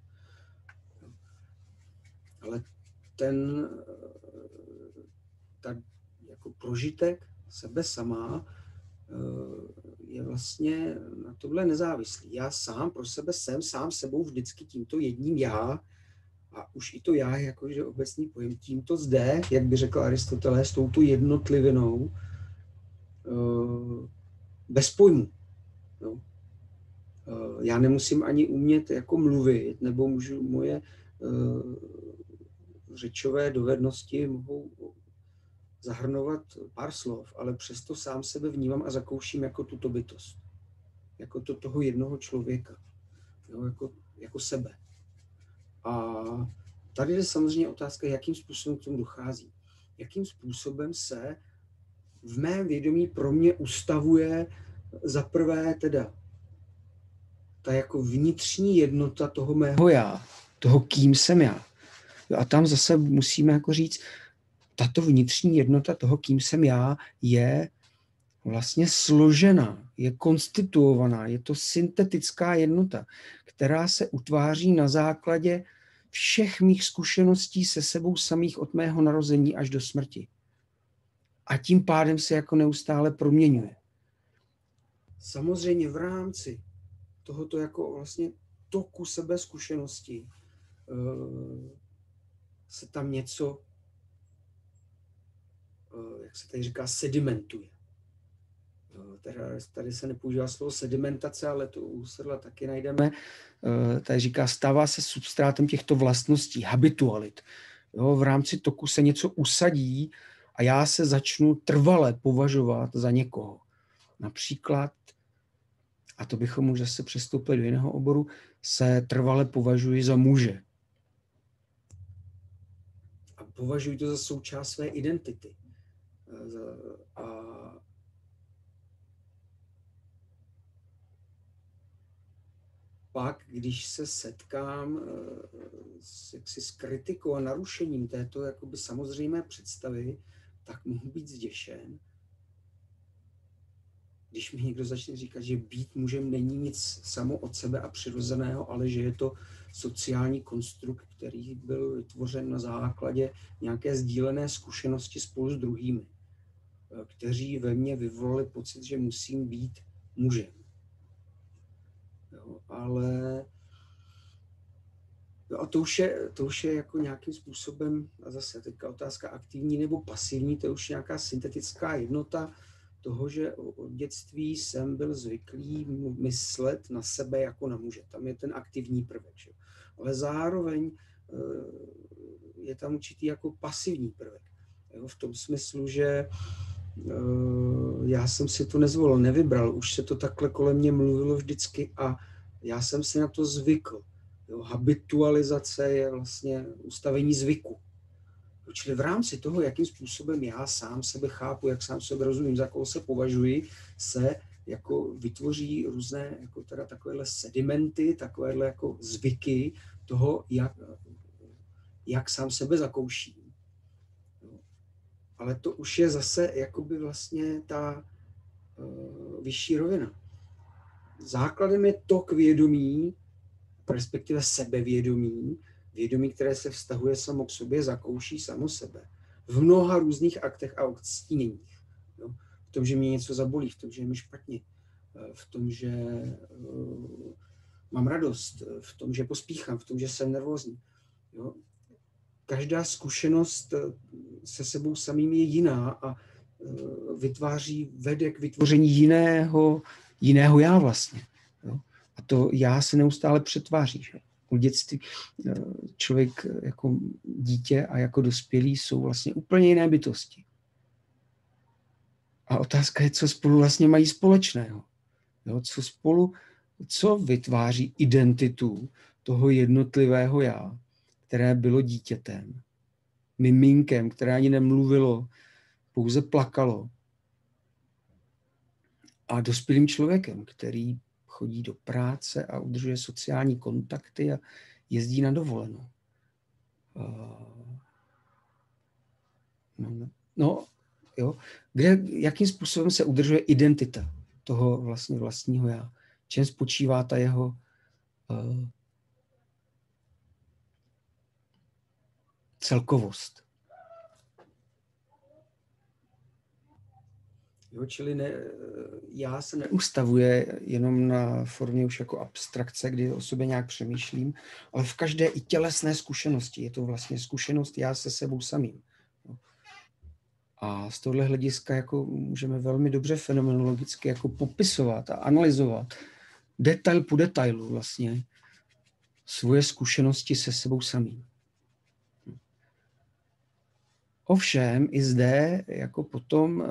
Ale ten ta, jako prožitek sebe sama je vlastně na tohle nezávislý. Já sám pro sebe jsem sám sebou vždycky tímto jedním já a už i to já je jakože obecný pojem tímto zde, jak by řekl Aristoteles, s touto jednotlivinou bez pojmu. No. Já nemusím ani umět jako mluvit, nebo můžu moje řečové dovednosti mohou zahrnovat pár slov, ale přesto sám sebe vnímám a zakouším jako tuto bytost. Jako to toho jednoho člověka. Jo, jako, jako sebe. A tady je samozřejmě otázka, jakým způsobem k tomu dochází. Jakým způsobem se v mém vědomí pro mě ustavuje za prvé teda ta jako vnitřní jednota toho mého já, toho kým jsem já. A tam zase musíme jako říct, tato vnitřní jednota toho, kým jsem já, je vlastně složená, je konstituovaná, je to syntetická jednota, která se utváří na základě všech mých zkušeností se sebou samých od mého narození až do smrti. A tím pádem se jako neustále proměňuje. Samozřejmě v rámci tohoto jako vlastně toku sebezkušeností se tam něco jak se tady říká, sedimentuje. Teda, tady se nepoužívá slovo sedimentace, ale to u Husserla taky najdeme. Tady říká, stává se substrátem těchto vlastností, habitualit. Jo, v rámci toku se něco usadí a já se začnu trvale považovat za někoho. Například, a to bychom už zase přestoupili do jiného oboru, se trvale považuji za muže. A považuji to za součást své identity. A pak, když se setkám s, jaksi, s kritikou a narušením této jakoby samozřejmé představy, tak mohu být zděšen, když mi někdo začne říkat, že být mužem není nic samo od sebe a přirozeného, ale že je to sociální konstrukt, který byl vytvořen na základě nějaké sdílené zkušenosti spolu s druhými, kteří ve mně vyvolali pocit, že musím být mužem. Jo, ale jo, a to už, je, to už je jako nějakým způsobem, a zase teďka otázka aktivní nebo pasivní, to je už nějaká syntetická jednota toho, že od dětství jsem byl zvyklý myslet na sebe jako na muže. Tam je ten aktivní prvek. Že? Ale zároveň je tam určitý jako pasivní prvek. Jo? V tom smyslu, že já jsem si to nezvolil, nevybral, už se to takhle kolem mě mluvilo vždycky a já jsem si na to zvykl. Jo, habitualizace je vlastně ustavení zvyku. Čili v rámci toho, jakým způsobem já sám sebe chápu, jak sám sebe rozumím, za koho se považuji, se jako vytvoří různé jako teda takovéhle sedimenty, takovéhle jako zvyky toho, jak, jak sám sebe zakouším. Ale to už je zase jakoby vlastně ta uh, vyšší rovina. Základem je tok vědomí, respektive sebevědomí, vědomí, které se vztahuje samo k sobě, zakouší samo sebe. V mnoha různých aktech a odstíněních. Jo? V tom, že mě něco zabolí, v tom, že je mi špatně, v tom, že uh, mám radost, v tom, že pospíchám, v tom, že jsem nervózní. Jo? Každá zkušenost se sebou samým je jiná a vytváří, vede k vytvoření jiného, jiného já vlastně. Jo? A to já se neustále přetváří. Že? U dětství člověk jako dítě a jako dospělý jsou vlastně úplně jiné bytosti. A otázka je, co spolu vlastně mají společného. Jo? Co spolu, co vytváří identitu toho jednotlivého já, které bylo dítětem, miminkem, které ani nemluvilo, pouze plakalo. A dospělým člověkem, který chodí do práce a udržuje sociální kontakty a jezdí na dovolenou. No, no jo. Kde, jakým způsobem se udržuje identita toho vlastně vlastního já? Čem spočívá ta jeho uh, celkovost? Jo, čili ne, já se neustavuje jenom na formě už jako abstrakce, kdy o sobě nějak přemýšlím, ale v každé i tělesné zkušenosti. Je to vlastně zkušenost já se sebou samým. A z tohle hlediska jako můžeme velmi dobře fenomenologicky jako popisovat a analyzovat detail po detailu vlastně svoje zkušenosti se sebou samým. Ovšem i zde jako potom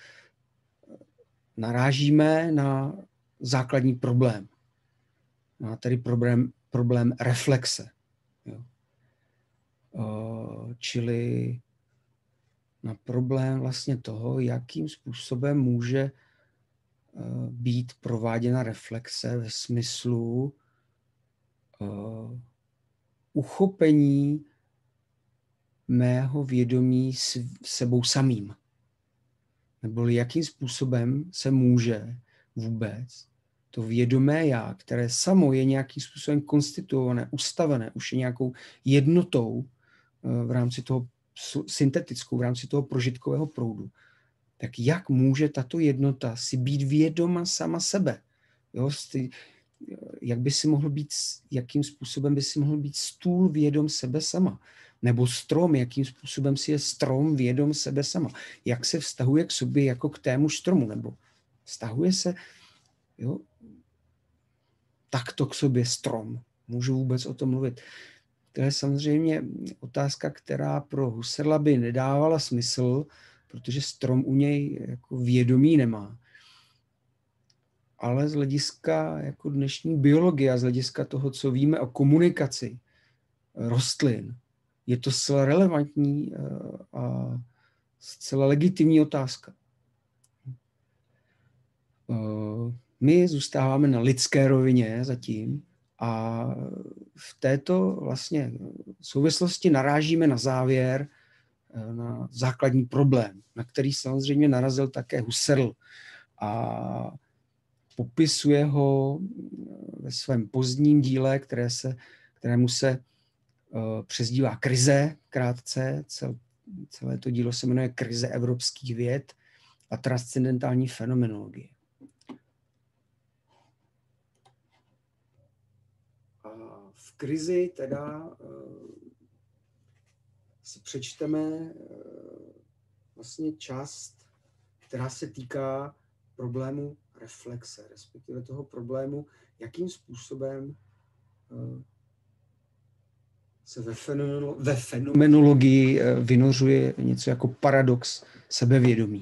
narážíme na základní problém. Na tedy problém, problém reflexe. Jo. Čili na problém vlastně toho, jakým způsobem může být prováděna reflexe ve smyslu uchopení mého vědomí sebou samým. Nebo jakým způsobem se může vůbec to vědomé já, které samo je nějakým způsobem konstituované, ustavené, už je nějakou jednotou v rámci toho syntetickou, v rámci toho prožitkového proudu, tak jak může tato jednota si být vědoma sama sebe? Jo? Jak by si mohl být, jakým způsobem by si mohl být stůl vědom sebe sama? Nebo strom, jakým způsobem si je strom vědom sebe sama. Jak se vztahuje k sobě jako k tému stromu, nebo vztahuje se, jo, takto k sobě strom. Můžu vůbec o tom mluvit. To je samozřejmě otázka, která pro Husserla by nedávala smysl, protože strom u něj jako vědomí nemá. Ale z hlediska jako dnešní biologie a z hlediska toho, co víme o komunikaci rostlin, je to zcela relevantní a zcela legitimní otázka. My zůstáváme na lidské rovině zatím a v této vlastně souvislosti narážíme na závěr na základní problém, na který samozřejmě narazil také Husserl a popisuje ho ve svém pozdním díle, které se, kterému se přezdívá Krize, krátce. Cel, celé to dílo se jmenuje Krize evropských věd a transcendentální fenomenologie. A v Krizi teda si přečteme vlastně část, která se týká problému reflexe, respektive toho problému, jakým způsobem se ve, fenomeno, ve fenomenologii vynořuje něco jako paradox sebevědomí.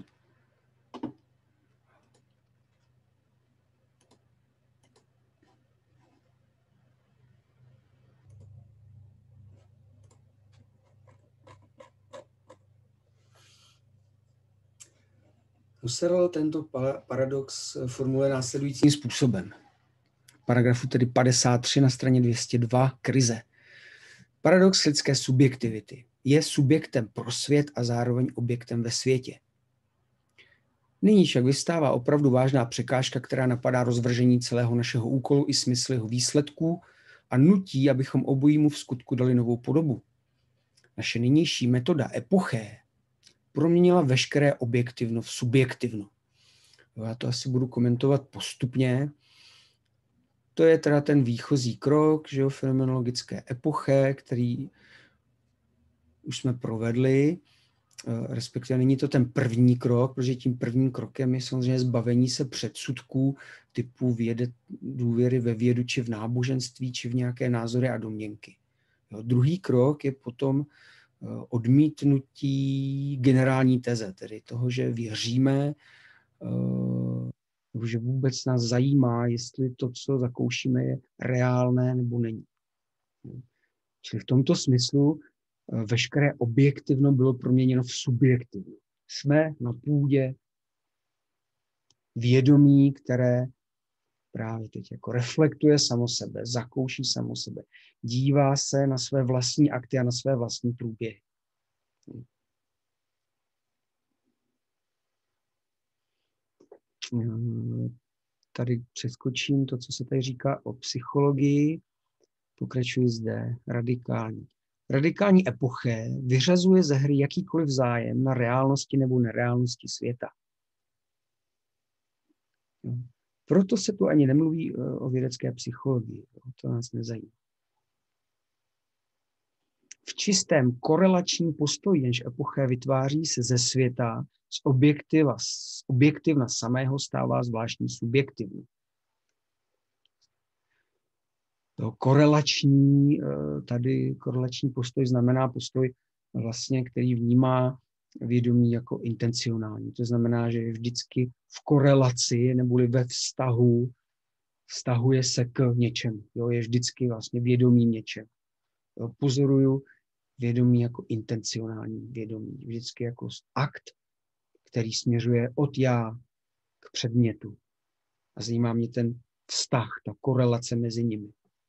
Husserl tento paradox formuluje následujícím způsobem. V paragrafu tedy padesát tři na straně dvě stě dva Krize. Paradox lidské subjektivity je subjektem pro svět a zároveň objektem ve světě. Nyní však vystává opravdu vážná překážka, která napadá rozvržení celého našeho úkolu i smysl jeho výsledků a nutí, abychom obojímu v skutku dali novou podobu. Naše nynější metoda epoché proměnila veškeré objektivno v subjektivno. Já to asi budu komentovat postupně. To je teda ten výchozí krok, že jo, fenomenologické epoché, který už jsme provedli, respektive není to ten první krok, protože tím prvním krokem je samozřejmě zbavení se předsudků typu věde, důvěry ve vědu, či v náboženství, či v nějaké názory a domněnky. Jo, druhý krok je potom odmítnutí generální teze, tedy toho, že věříme, že vůbec nás zajímá, jestli to, co zakoušíme, je reálné nebo není. Čili v tomto smyslu veškeré objektivno bylo proměněno v subjektivno. Jsme na půdě vědomí, které právě teď jako reflektuje samo sebe, zakouší samo sebe, dívá se na své vlastní akty a na své vlastní průběhy. Tady přeskočím to, co se tady říká o psychologii. Pokračuji zde radikální. Radikální epoché vyřazuje ze hry jakýkoliv zájem na reálnosti nebo nereálnosti světa. Proto se tu ani nemluví o vědecké psychologii. To nás nezajímá. V čistém korelačním postoji, jenž epoché vytváří, se ze světa z objektiva, z objektivna samého stává zvláštní subjektivní. To korelační, tady korelační postoj znamená postoj, vlastně, který vnímá vědomí jako intencionální. To znamená, že je vždycky v korelaci neboli ve vztahu, vztahuje se k něčemu. Jo, je vždycky vlastně vědomí něčem. Jo, pozoruju vědomí jako intencionální vědomí. Vždycky jako akt, který směřuje od já k předmětu. A zajímá mě ten vztah, ta korelace mezi nimi.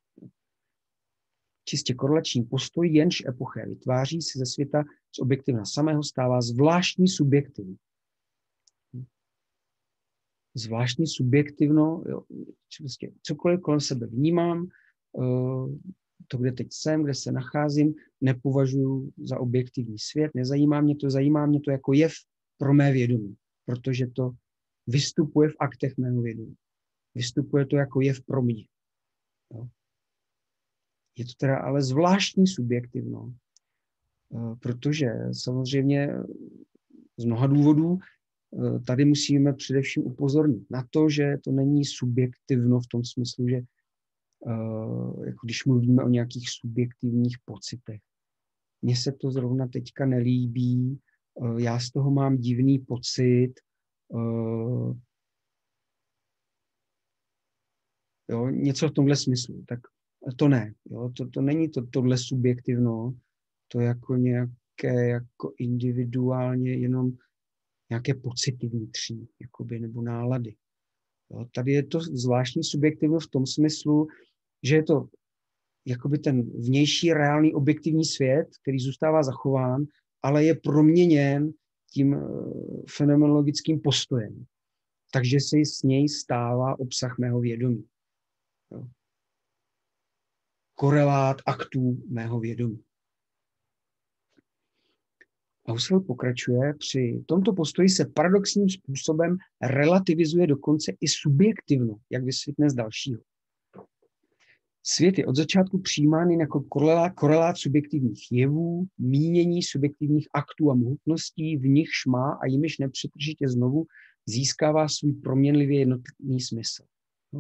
Čistě korelační postoj, jenž epoché vytváří, se ze světa z objektivna samého stává zvláštní subjektivní. Zvláštní subjektivno, jo, prostě cokoliv kolem sebe vnímám, to, kde teď jsem, kde se nacházím, nepovažuji za objektivní svět, nezajímá mě to, zajímá mě to jako jev pro mé vědomí, protože to vystupuje v aktech mého vědomí. Vystupuje to jako jev pro mě. Jo. Je to teda ale zvláštní subjektivno, Protože samozřejmě z mnoha důvodů tady musíme především upozornit na to, že to není subjektivno v tom smyslu, že jako když mluvíme o nějakých subjektivních pocitech. Mně se to zrovna teďka nelíbí, já z toho mám divný pocit, jo, něco v tomhle smyslu. Tak to ne, jo, to, to není to, tohle subjektivno, to jako nějaké jako individuálně jenom nějaké pocity vnitřní, jakoby, nebo nálady. Jo, tady je to zvláštní subjektivno v tom smyslu, že je to jakoby ten vnější reálný objektivní svět, který zůstává zachován, ale je proměněn tím fenomenologickým postojem. Takže se z něj stává obsah mého vědomí. Jo. Korelát aktů mého vědomí. Husserl pokračuje, při tomto postoji se paradoxním způsobem relativizuje dokonce i subjektivno, jak vysvětne z dalšího. Svět je od začátku přijímán jen jako korelát, korelát subjektivních jevů, mínění subjektivních aktů a mohutností, v nichž má a jimiž nepřetržitě znovu získává svůj proměnlivě jednotný smysl. No.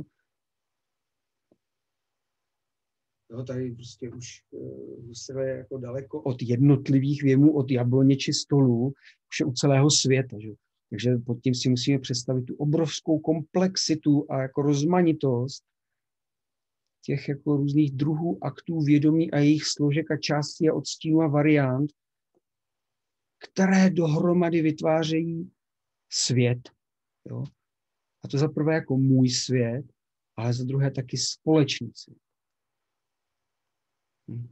No, tady prostě už uh, je jako daleko od jednotlivých věmů, od jabloně či stolů, už je u celého světa. Že? Takže pod tím si musíme představit tu obrovskou komplexitu a jako rozmanitost těch jako různých druhů aktů vědomí a jejich složek a částí a odstínů a variant, které dohromady vytvářejí svět. Jo? A to za prvé jako můj svět, ale za druhé taky společný svět. Hm.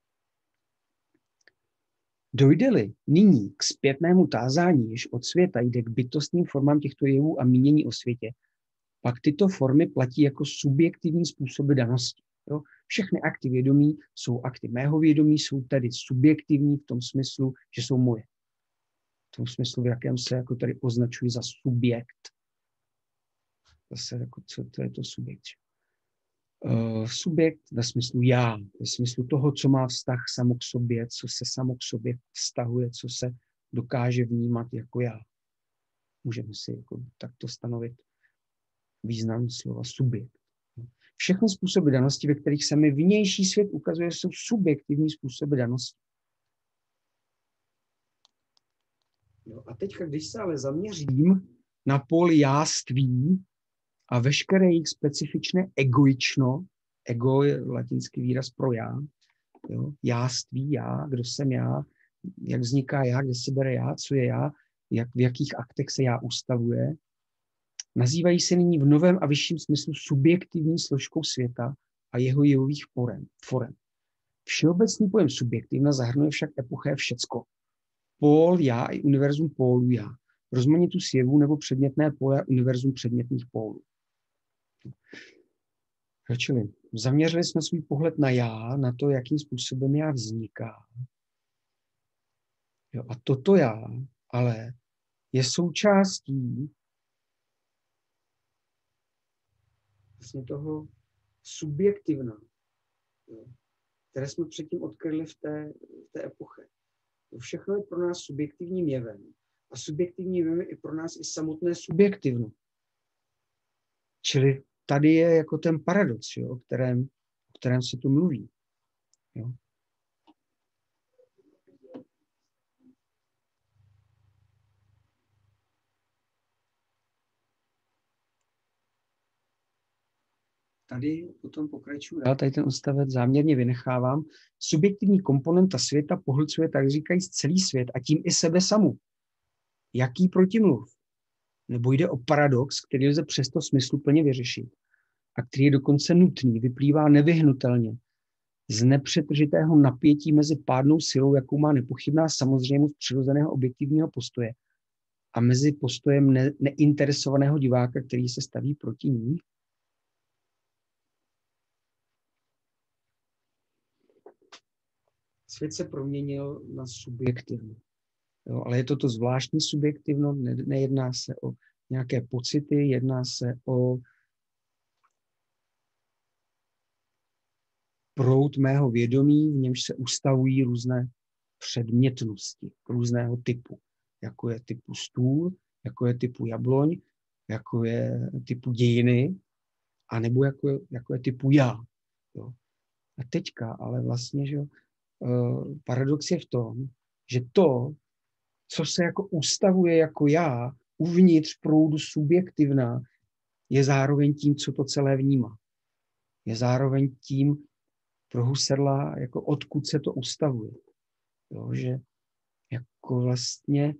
Dojde-li nyní k zpětnému tázání, jež od světa jde k bytostným formám těchto jevů a mínění o světě, pak tyto formy platí jako subjektivní způsoby danosti. Jo? Všechny akty vědomí jsou akty mého vědomí, jsou tedy subjektivní v tom smyslu, že jsou moje. V tom smyslu, v jakém se jako tady označuji za subjekt. Zase jako, co to je to subjekt? Uh, subjekt ve smyslu já, ve smyslu toho, co má vztah samo k sobě, co se samo k sobě vztahuje, co se dokáže vnímat jako já. Můžeme si jako takto stanovit význam slova subjekt. Všechny způsoby danosti, ve kterých se mi vnější svět ukazuje, jsou subjektivní způsoby danosti. No a teď, když se ale zaměřím na pól jáství a veškeré jejich specifičné egoično, ego je latinský výraz pro já, jo, jáství, já, kdo jsem já, jak vzniká já, kde se bere já, co je já, jak, v jakých aktech se já ustavuje, nazývají se nyní v novém a vyšším smyslu subjektivní složkou světa a jeho jevových forem. Všeobecný pojem subjektivna zahrnuje však epoché všecko. Pól já i univerzum pólů já. Rozmanitus jevů nebo předmětné pole a univerzum předmětných pólů. Čili zaměřili jsme svůj pohled na já, na to, jakým způsobem já vzniká. Jo, a toto já ale je součástí vlastně toho subjektivna, jo, které jsme předtím odkryli v té, v té epoche. To všechno je pro nás subjektivním jevem. A subjektivním jevem je i pro nás i samotné subjektivno. Čili tady je jako ten paradox, jo, o, kterém, o kterém se tu mluví. Jo. Tady potom pokračuju dál, tady ten odstavec záměrně vynechávám. Subjektivní komponenta světa pohlcuje, tak říkajíc, celý svět a tím i sebe samu. Jaký protimluv? Nebo jde o paradox, který lze přesto smysluplně vyřešit a který je dokonce nutný, vyplývá nevyhnutelně z nepřetržitého napětí mezi pádnou silou, jakou má nepochybná samozřejmost přirozeného objektivního postoje, a mezi postojem ne- neinteresovaného diváka, který se staví proti ní. Svět se proměnil na subjektivno. Jo, ale je to to zvláštní subjektivno, ne, nejedná se o nějaké pocity, jedná se o proud mého vědomí, v němž se ustavují různé předmětnosti různého typu, jako je typu stůl, jako je typu jabloň, jako je typu dějiny, anebo jako je, jako je typu já. Jo. A teďka ale vlastně, že uh, paradox je v tom, že to, co se jako ustavuje jako já, uvnitř proudu subjektivna, je zároveň tím, co to celé vnímá. Je zároveň tím pro Husserla, jako odkud se to ustavuje. Jo, že jako vlastně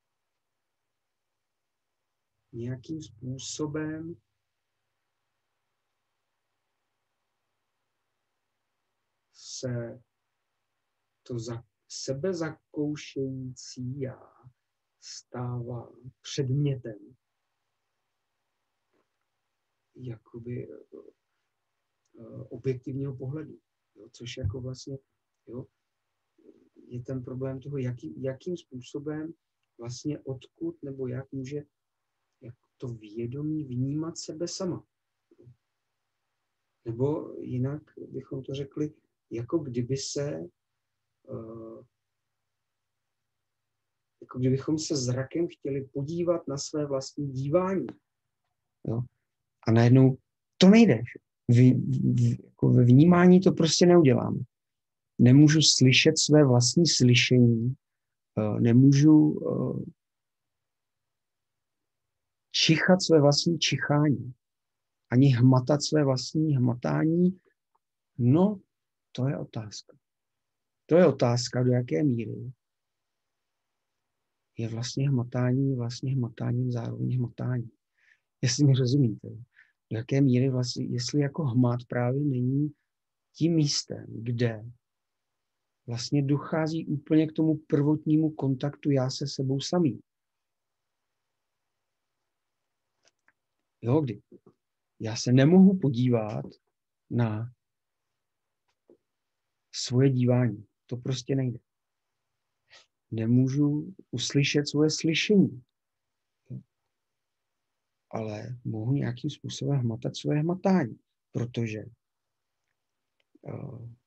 nějakým způsobem se to za sebe zakoušející já stává předmětem jakoby uh, objektivního pohledu. Jo, což jako vlastně jo, je ten problém toho, jaký, jakým způsobem vlastně odkud nebo jak může jak to vědomí vnímat sebe sama. Nebo jinak bychom to řekli, jako kdyby se uh, jako kdybychom se zrakem chtěli podívat na své vlastní dívání. Jo? A najednou to nejde. Vy, v, jako ve vnímání to prostě neudělám. Nemůžu slyšet své vlastní slyšení, uh, nemůžu uh, čichat své vlastní čichání, ani hmatat své vlastní hmatání. No, to je otázka. To je otázka, do jaké míry je vlastně hmatání, vlastně hmatáním zároveň hmatání. Jestli mi rozumíte. Do jaké míry vlastně, jestli jako hmat právě není tím místem, kde vlastně dochází úplně k tomu prvotnímu kontaktu já se sebou samým. Jo, kdy já se nemohu podívat na svoje dívání. To prostě nejde. Nemůžu uslyšet svoje slyšení. Ale mohu nějakým způsobem hmatat svoje hmatání, protože uh,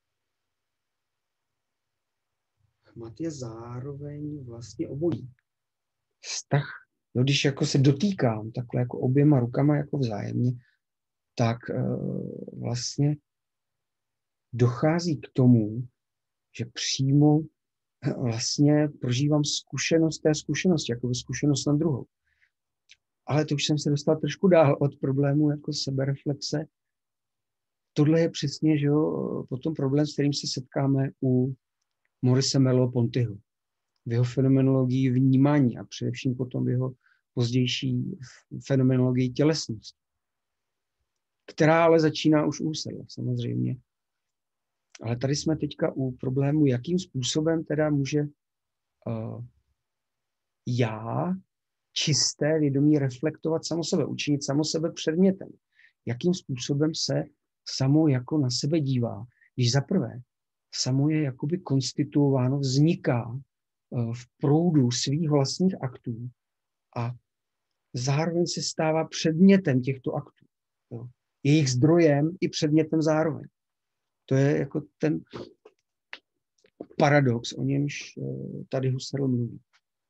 hmat je zároveň vlastně obojí. Vztah, no, když jako se dotýkám takhle jako oběma rukama jako vzájemně, tak uh, vlastně dochází k tomu, že přímo vlastně prožívám zkušenost té zkušenosti, jako zkušenost na druhou. Ale to už jsem se dostal trošku dál od problému jako sebereflexe. Tohle je přesně, že jo, potom problém, s kterým se setkáme u Maurice Merleau-Pontyho. V jeho fenomenologii vnímání a především potom v jeho pozdější fenomenologii tělesnosti, která ale začíná už u Husserla, samozřejmě. Ale tady jsme teďka u problému, jakým způsobem teda může uh, já čisté vědomí reflektovat samo sebe, učinit samo sebe předmětem. Jakým způsobem se samo jako na sebe dívá, když zaprvé samo je jakoby konstituováno, vzniká v proudu svých vlastních aktů a zároveň se stává předmětem těchto aktů. Jo. Jejich zdrojem i předmětem zároveň. To je jako ten paradox, o němž tady Husserl mluví.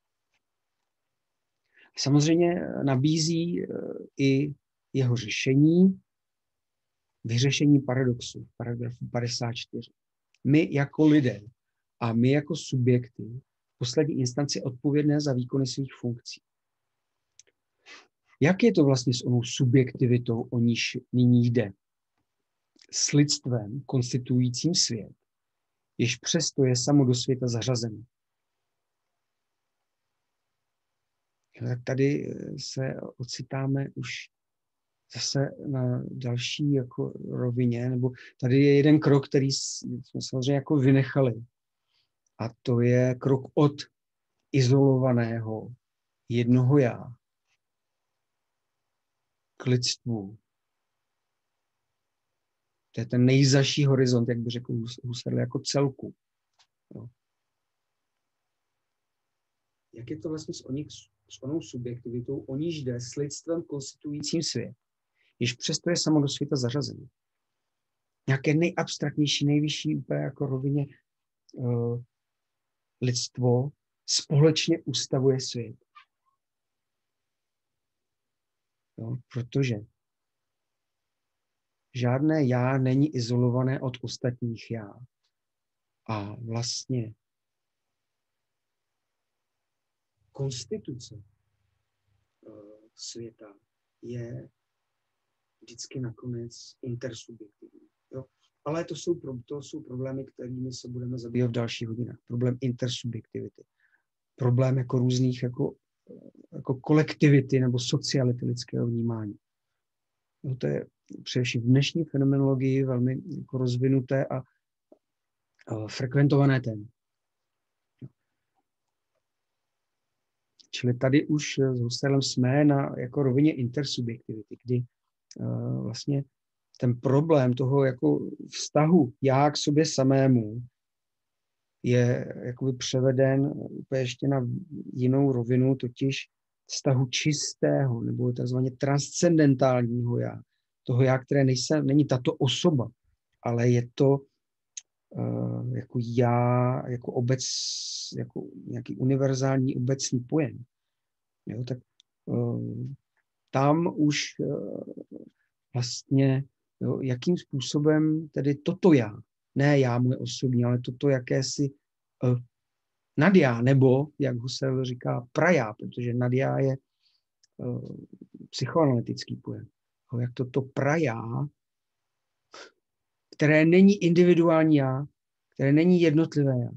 Samozřejmě nabízí i jeho řešení, vyřešení paradoxu, paragrafu padesát čtyři. My jako lidé a my jako subjekty v poslední instanci odpovědné za výkony svých funkcí. Jak je to vlastně s onou subjektivitou, o níž nyní jde? S lidstvem konstituujícím svět, jež přesto je samo do světa zařazený. Tady se ocitáme už zase na další jako rovině, nebo tady je jeden krok, který jsme samozřejmě jako vynechali. A to je krok od izolovaného jednoho já k lidstvu. To je ten nejzaší horizont, jak by řekl Husserl, jako celku. Jo. Jak je to vlastně s, onik, s onou subjektivitou, o níž jde s lidstvem konstituujícím svět, již přesto je samo do světa zařazený. Nějaké nejabstraktnější, nejvyšší úplně jako rovině uh, lidstvo společně ustavuje svět. Jo, protože žádné já není izolované od ostatních já. A vlastně konstituce uh, světa je vždycky nakonec intersubjektivní. Jo? Ale to jsou, pro, to jsou problémy, kterými se budeme zabývat v dalších hodinách. Problém intersubjektivity. Problém jako různých jako, jako kolektivity nebo sociality lidského vnímání. No, to je především v dnešní fenomenologii velmi jako rozvinuté a, a frekventované téma. Čili tady už s Husserlem jsme na jako rovině intersubjektivity, kdy uh, vlastně ten problém toho jako vztahu já k sobě samému je jakoby převeden úplně ještě na jinou rovinu, totiž vztahu čistého nebo takzvaně transcendentálního já. Toho já, které nejsem, není tato osoba, ale je to uh, jako já, jako obec, jako nějaký univerzální obecný pojem. Jo, tak uh, tam už uh, vlastně, jo, jakým způsobem tedy toto já, ne já moje osobní, ale toto jakési uh, nadjá, nebo, jak Husserl říká, prajá, protože nadjá je uh, psychoanalytický pojem. Jo, jak toto prajá, které není individuální já, které není jednotlivé já,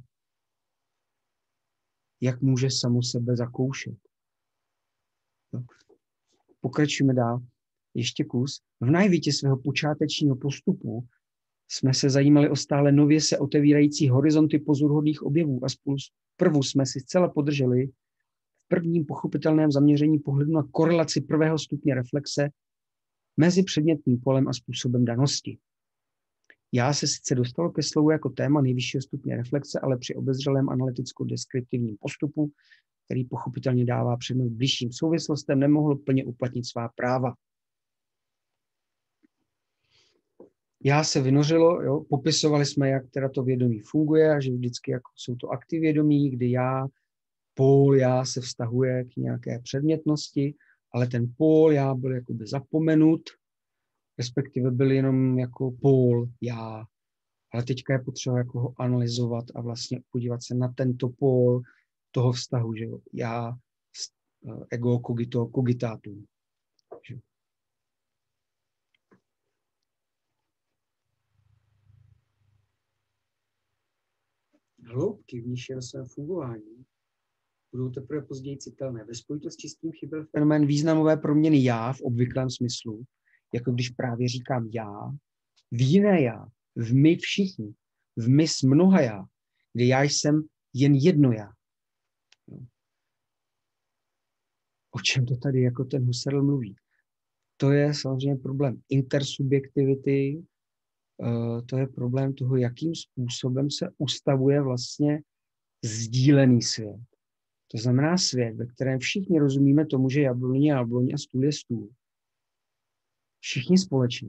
jak může samo sebe zakoušet. Jo. Pokračujeme dál. Ještě kus. V najvítě svého počátečního postupu jsme se zajímali o stále nově se otevírající horizonty pozoruhodných objevů a spolu prvu jsme si zcela podrželi v prvním pochopitelném zaměření pohledu na korelaci prvého stupně reflexe mezi předmětným polem a způsobem danosti. Já se sice dostalo ke slovu jako téma nejvyššího stupně reflexe, ale při obezřelém analyticko-deskriptivním postupu, který pochopitelně dává přednost bližším souvislostem, nemohl plně uplatnit svá práva. Já se vynořilo, jo, popisovali jsme, jak teda to vědomí funguje a že vždycky jako jsou to akty vědomí, kdy já, pól já se vztahuje k nějaké předmětnosti, ale ten pól já byl jakoby zapomenut, respektive byl jenom jako pól já. Ale teďka je potřeba jako ho analyzovat a vlastně podívat se na tento pól toho vztahu, že jo, já, ego, cogito, cogitatum. Že? Hloubky v níž je svém fungování budou teprve později citelné. Ve spojitosti s tím chyběl fenomén významové proměny já v obvyklém smyslu, jako když právě říkám já, v jiné já, v my všichni, v my s mnoha já, kde já jsem jen jedno já. O čem to tady jako ten Husserl mluví? To je samozřejmě problém intersubjektivity, to je problém toho, jakým způsobem se ustavuje vlastně sdílený svět. To znamená svět, ve kterém všichni rozumíme tomu, že jabloň je jabloň a stůl je stůl. Všichni společně.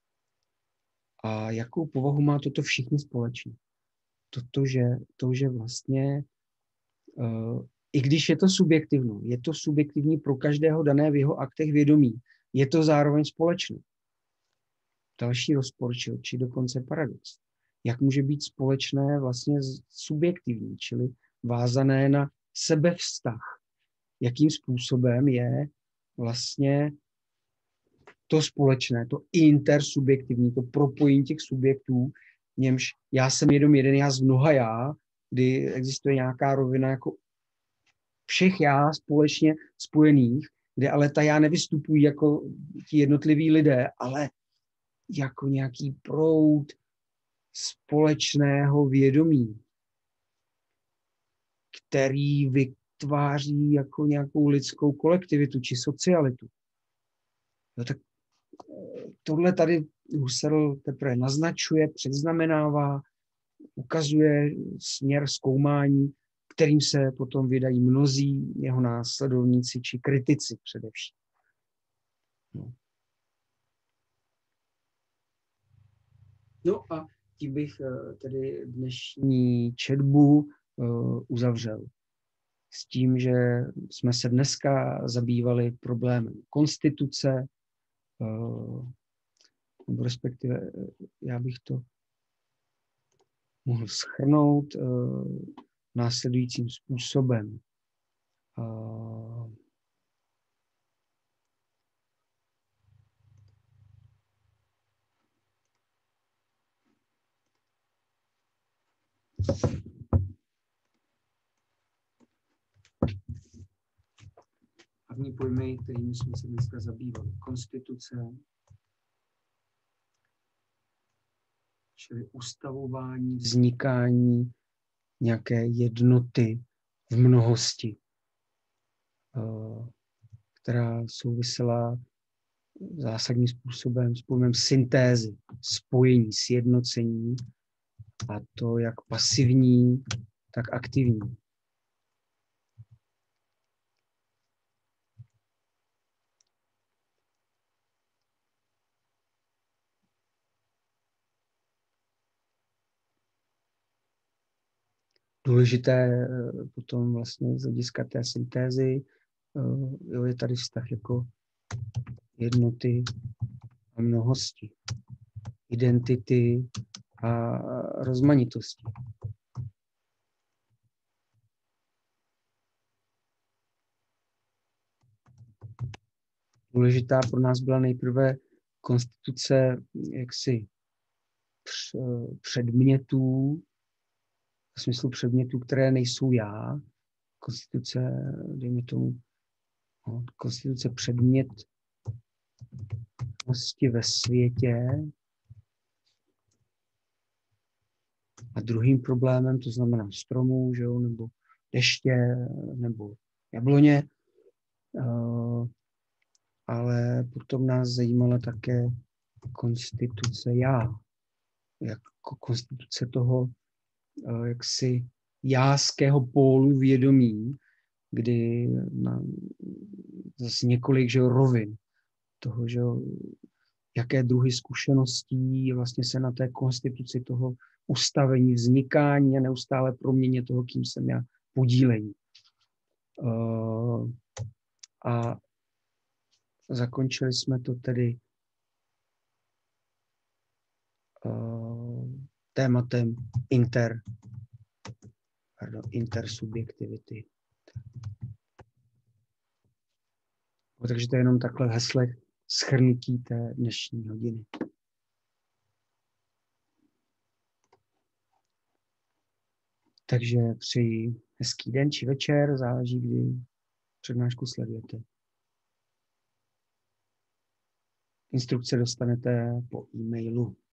A jakou povahu má toto všichni společně? Toto, že, to, že vlastně, uh, i když je to subjektivní, je to subjektivní pro každého dané v jeho aktech vědomí, je to zároveň společné. Další rozpor, či, či dokonce paradox. Jak může být společné vlastně subjektivní, čili vázané na sebevztah? Jakým způsobem je vlastně to společné, to intersubjektivní, to propojení těch subjektů, v němž já jsem jenom jeden já z mnoha já, kdy existuje nějaká rovina jako všech já společně spojených, kde ale ta já nevystupují jako ti jednotliví lidé, ale jako nějaký proud společného vědomí, který vytváří jako nějakou lidskou kolektivitu či socialitu. No tak tohle tady Husserl teprve naznačuje, předznamenává, ukazuje směr zkoumání, kterým se potom vydají mnozí jeho následovníci či kritici především. No, no a tím bych tedy dnešní četbu uh, uzavřel. S tím, že jsme se dneska zabývali problémem konstituce, uh, nebo respektive já bych to mohl shrnout uh, následujícím způsobem. Uh, Hlavní pojmy, kterými jsme se dneska zabývali. Konstituce, čili ustavování, vznikání nějaké jednoty v mnohosti, která souvisela zásadním způsobem s pojmem syntézy, spojení, sjednocení, a to jak pasivní, tak aktivní. Důležité potom vlastně z hlediska té syntézy jo, je tady vztah jako jednoty a mnohosti, identity a rozmanitosti. Důležitá pro nás byla nejprve konstituce jaksi předmětů, v smyslu předmětů, které nejsou já. Konstituce, dejme tomu, no, konstituce předmětnosti ve světě. A druhým problémem, to znamená stromů, že jo, nebo deště, nebo jabloně. Uh, ale potom nás zajímala také konstituce já. Jako konstituce toho uh, jaksi jáského pólu vědomí, kdy na zase několik, že jo, rovin toho, že jo, jaké druhy zkušeností vlastně se na té konstituci toho ustavení, vznikání a neustále proměně toho, kým jsem já, podílení. Uh, a zakončili jsme to tedy uh, tématem inter, pardon, intersubjektivity. Takže to je jenom takhle v heslech shrnutí té dnešní hodiny. Takže přeji hezký den či večer, záleží, kdy přednášku sledujete. Instrukce dostanete po e-mailu.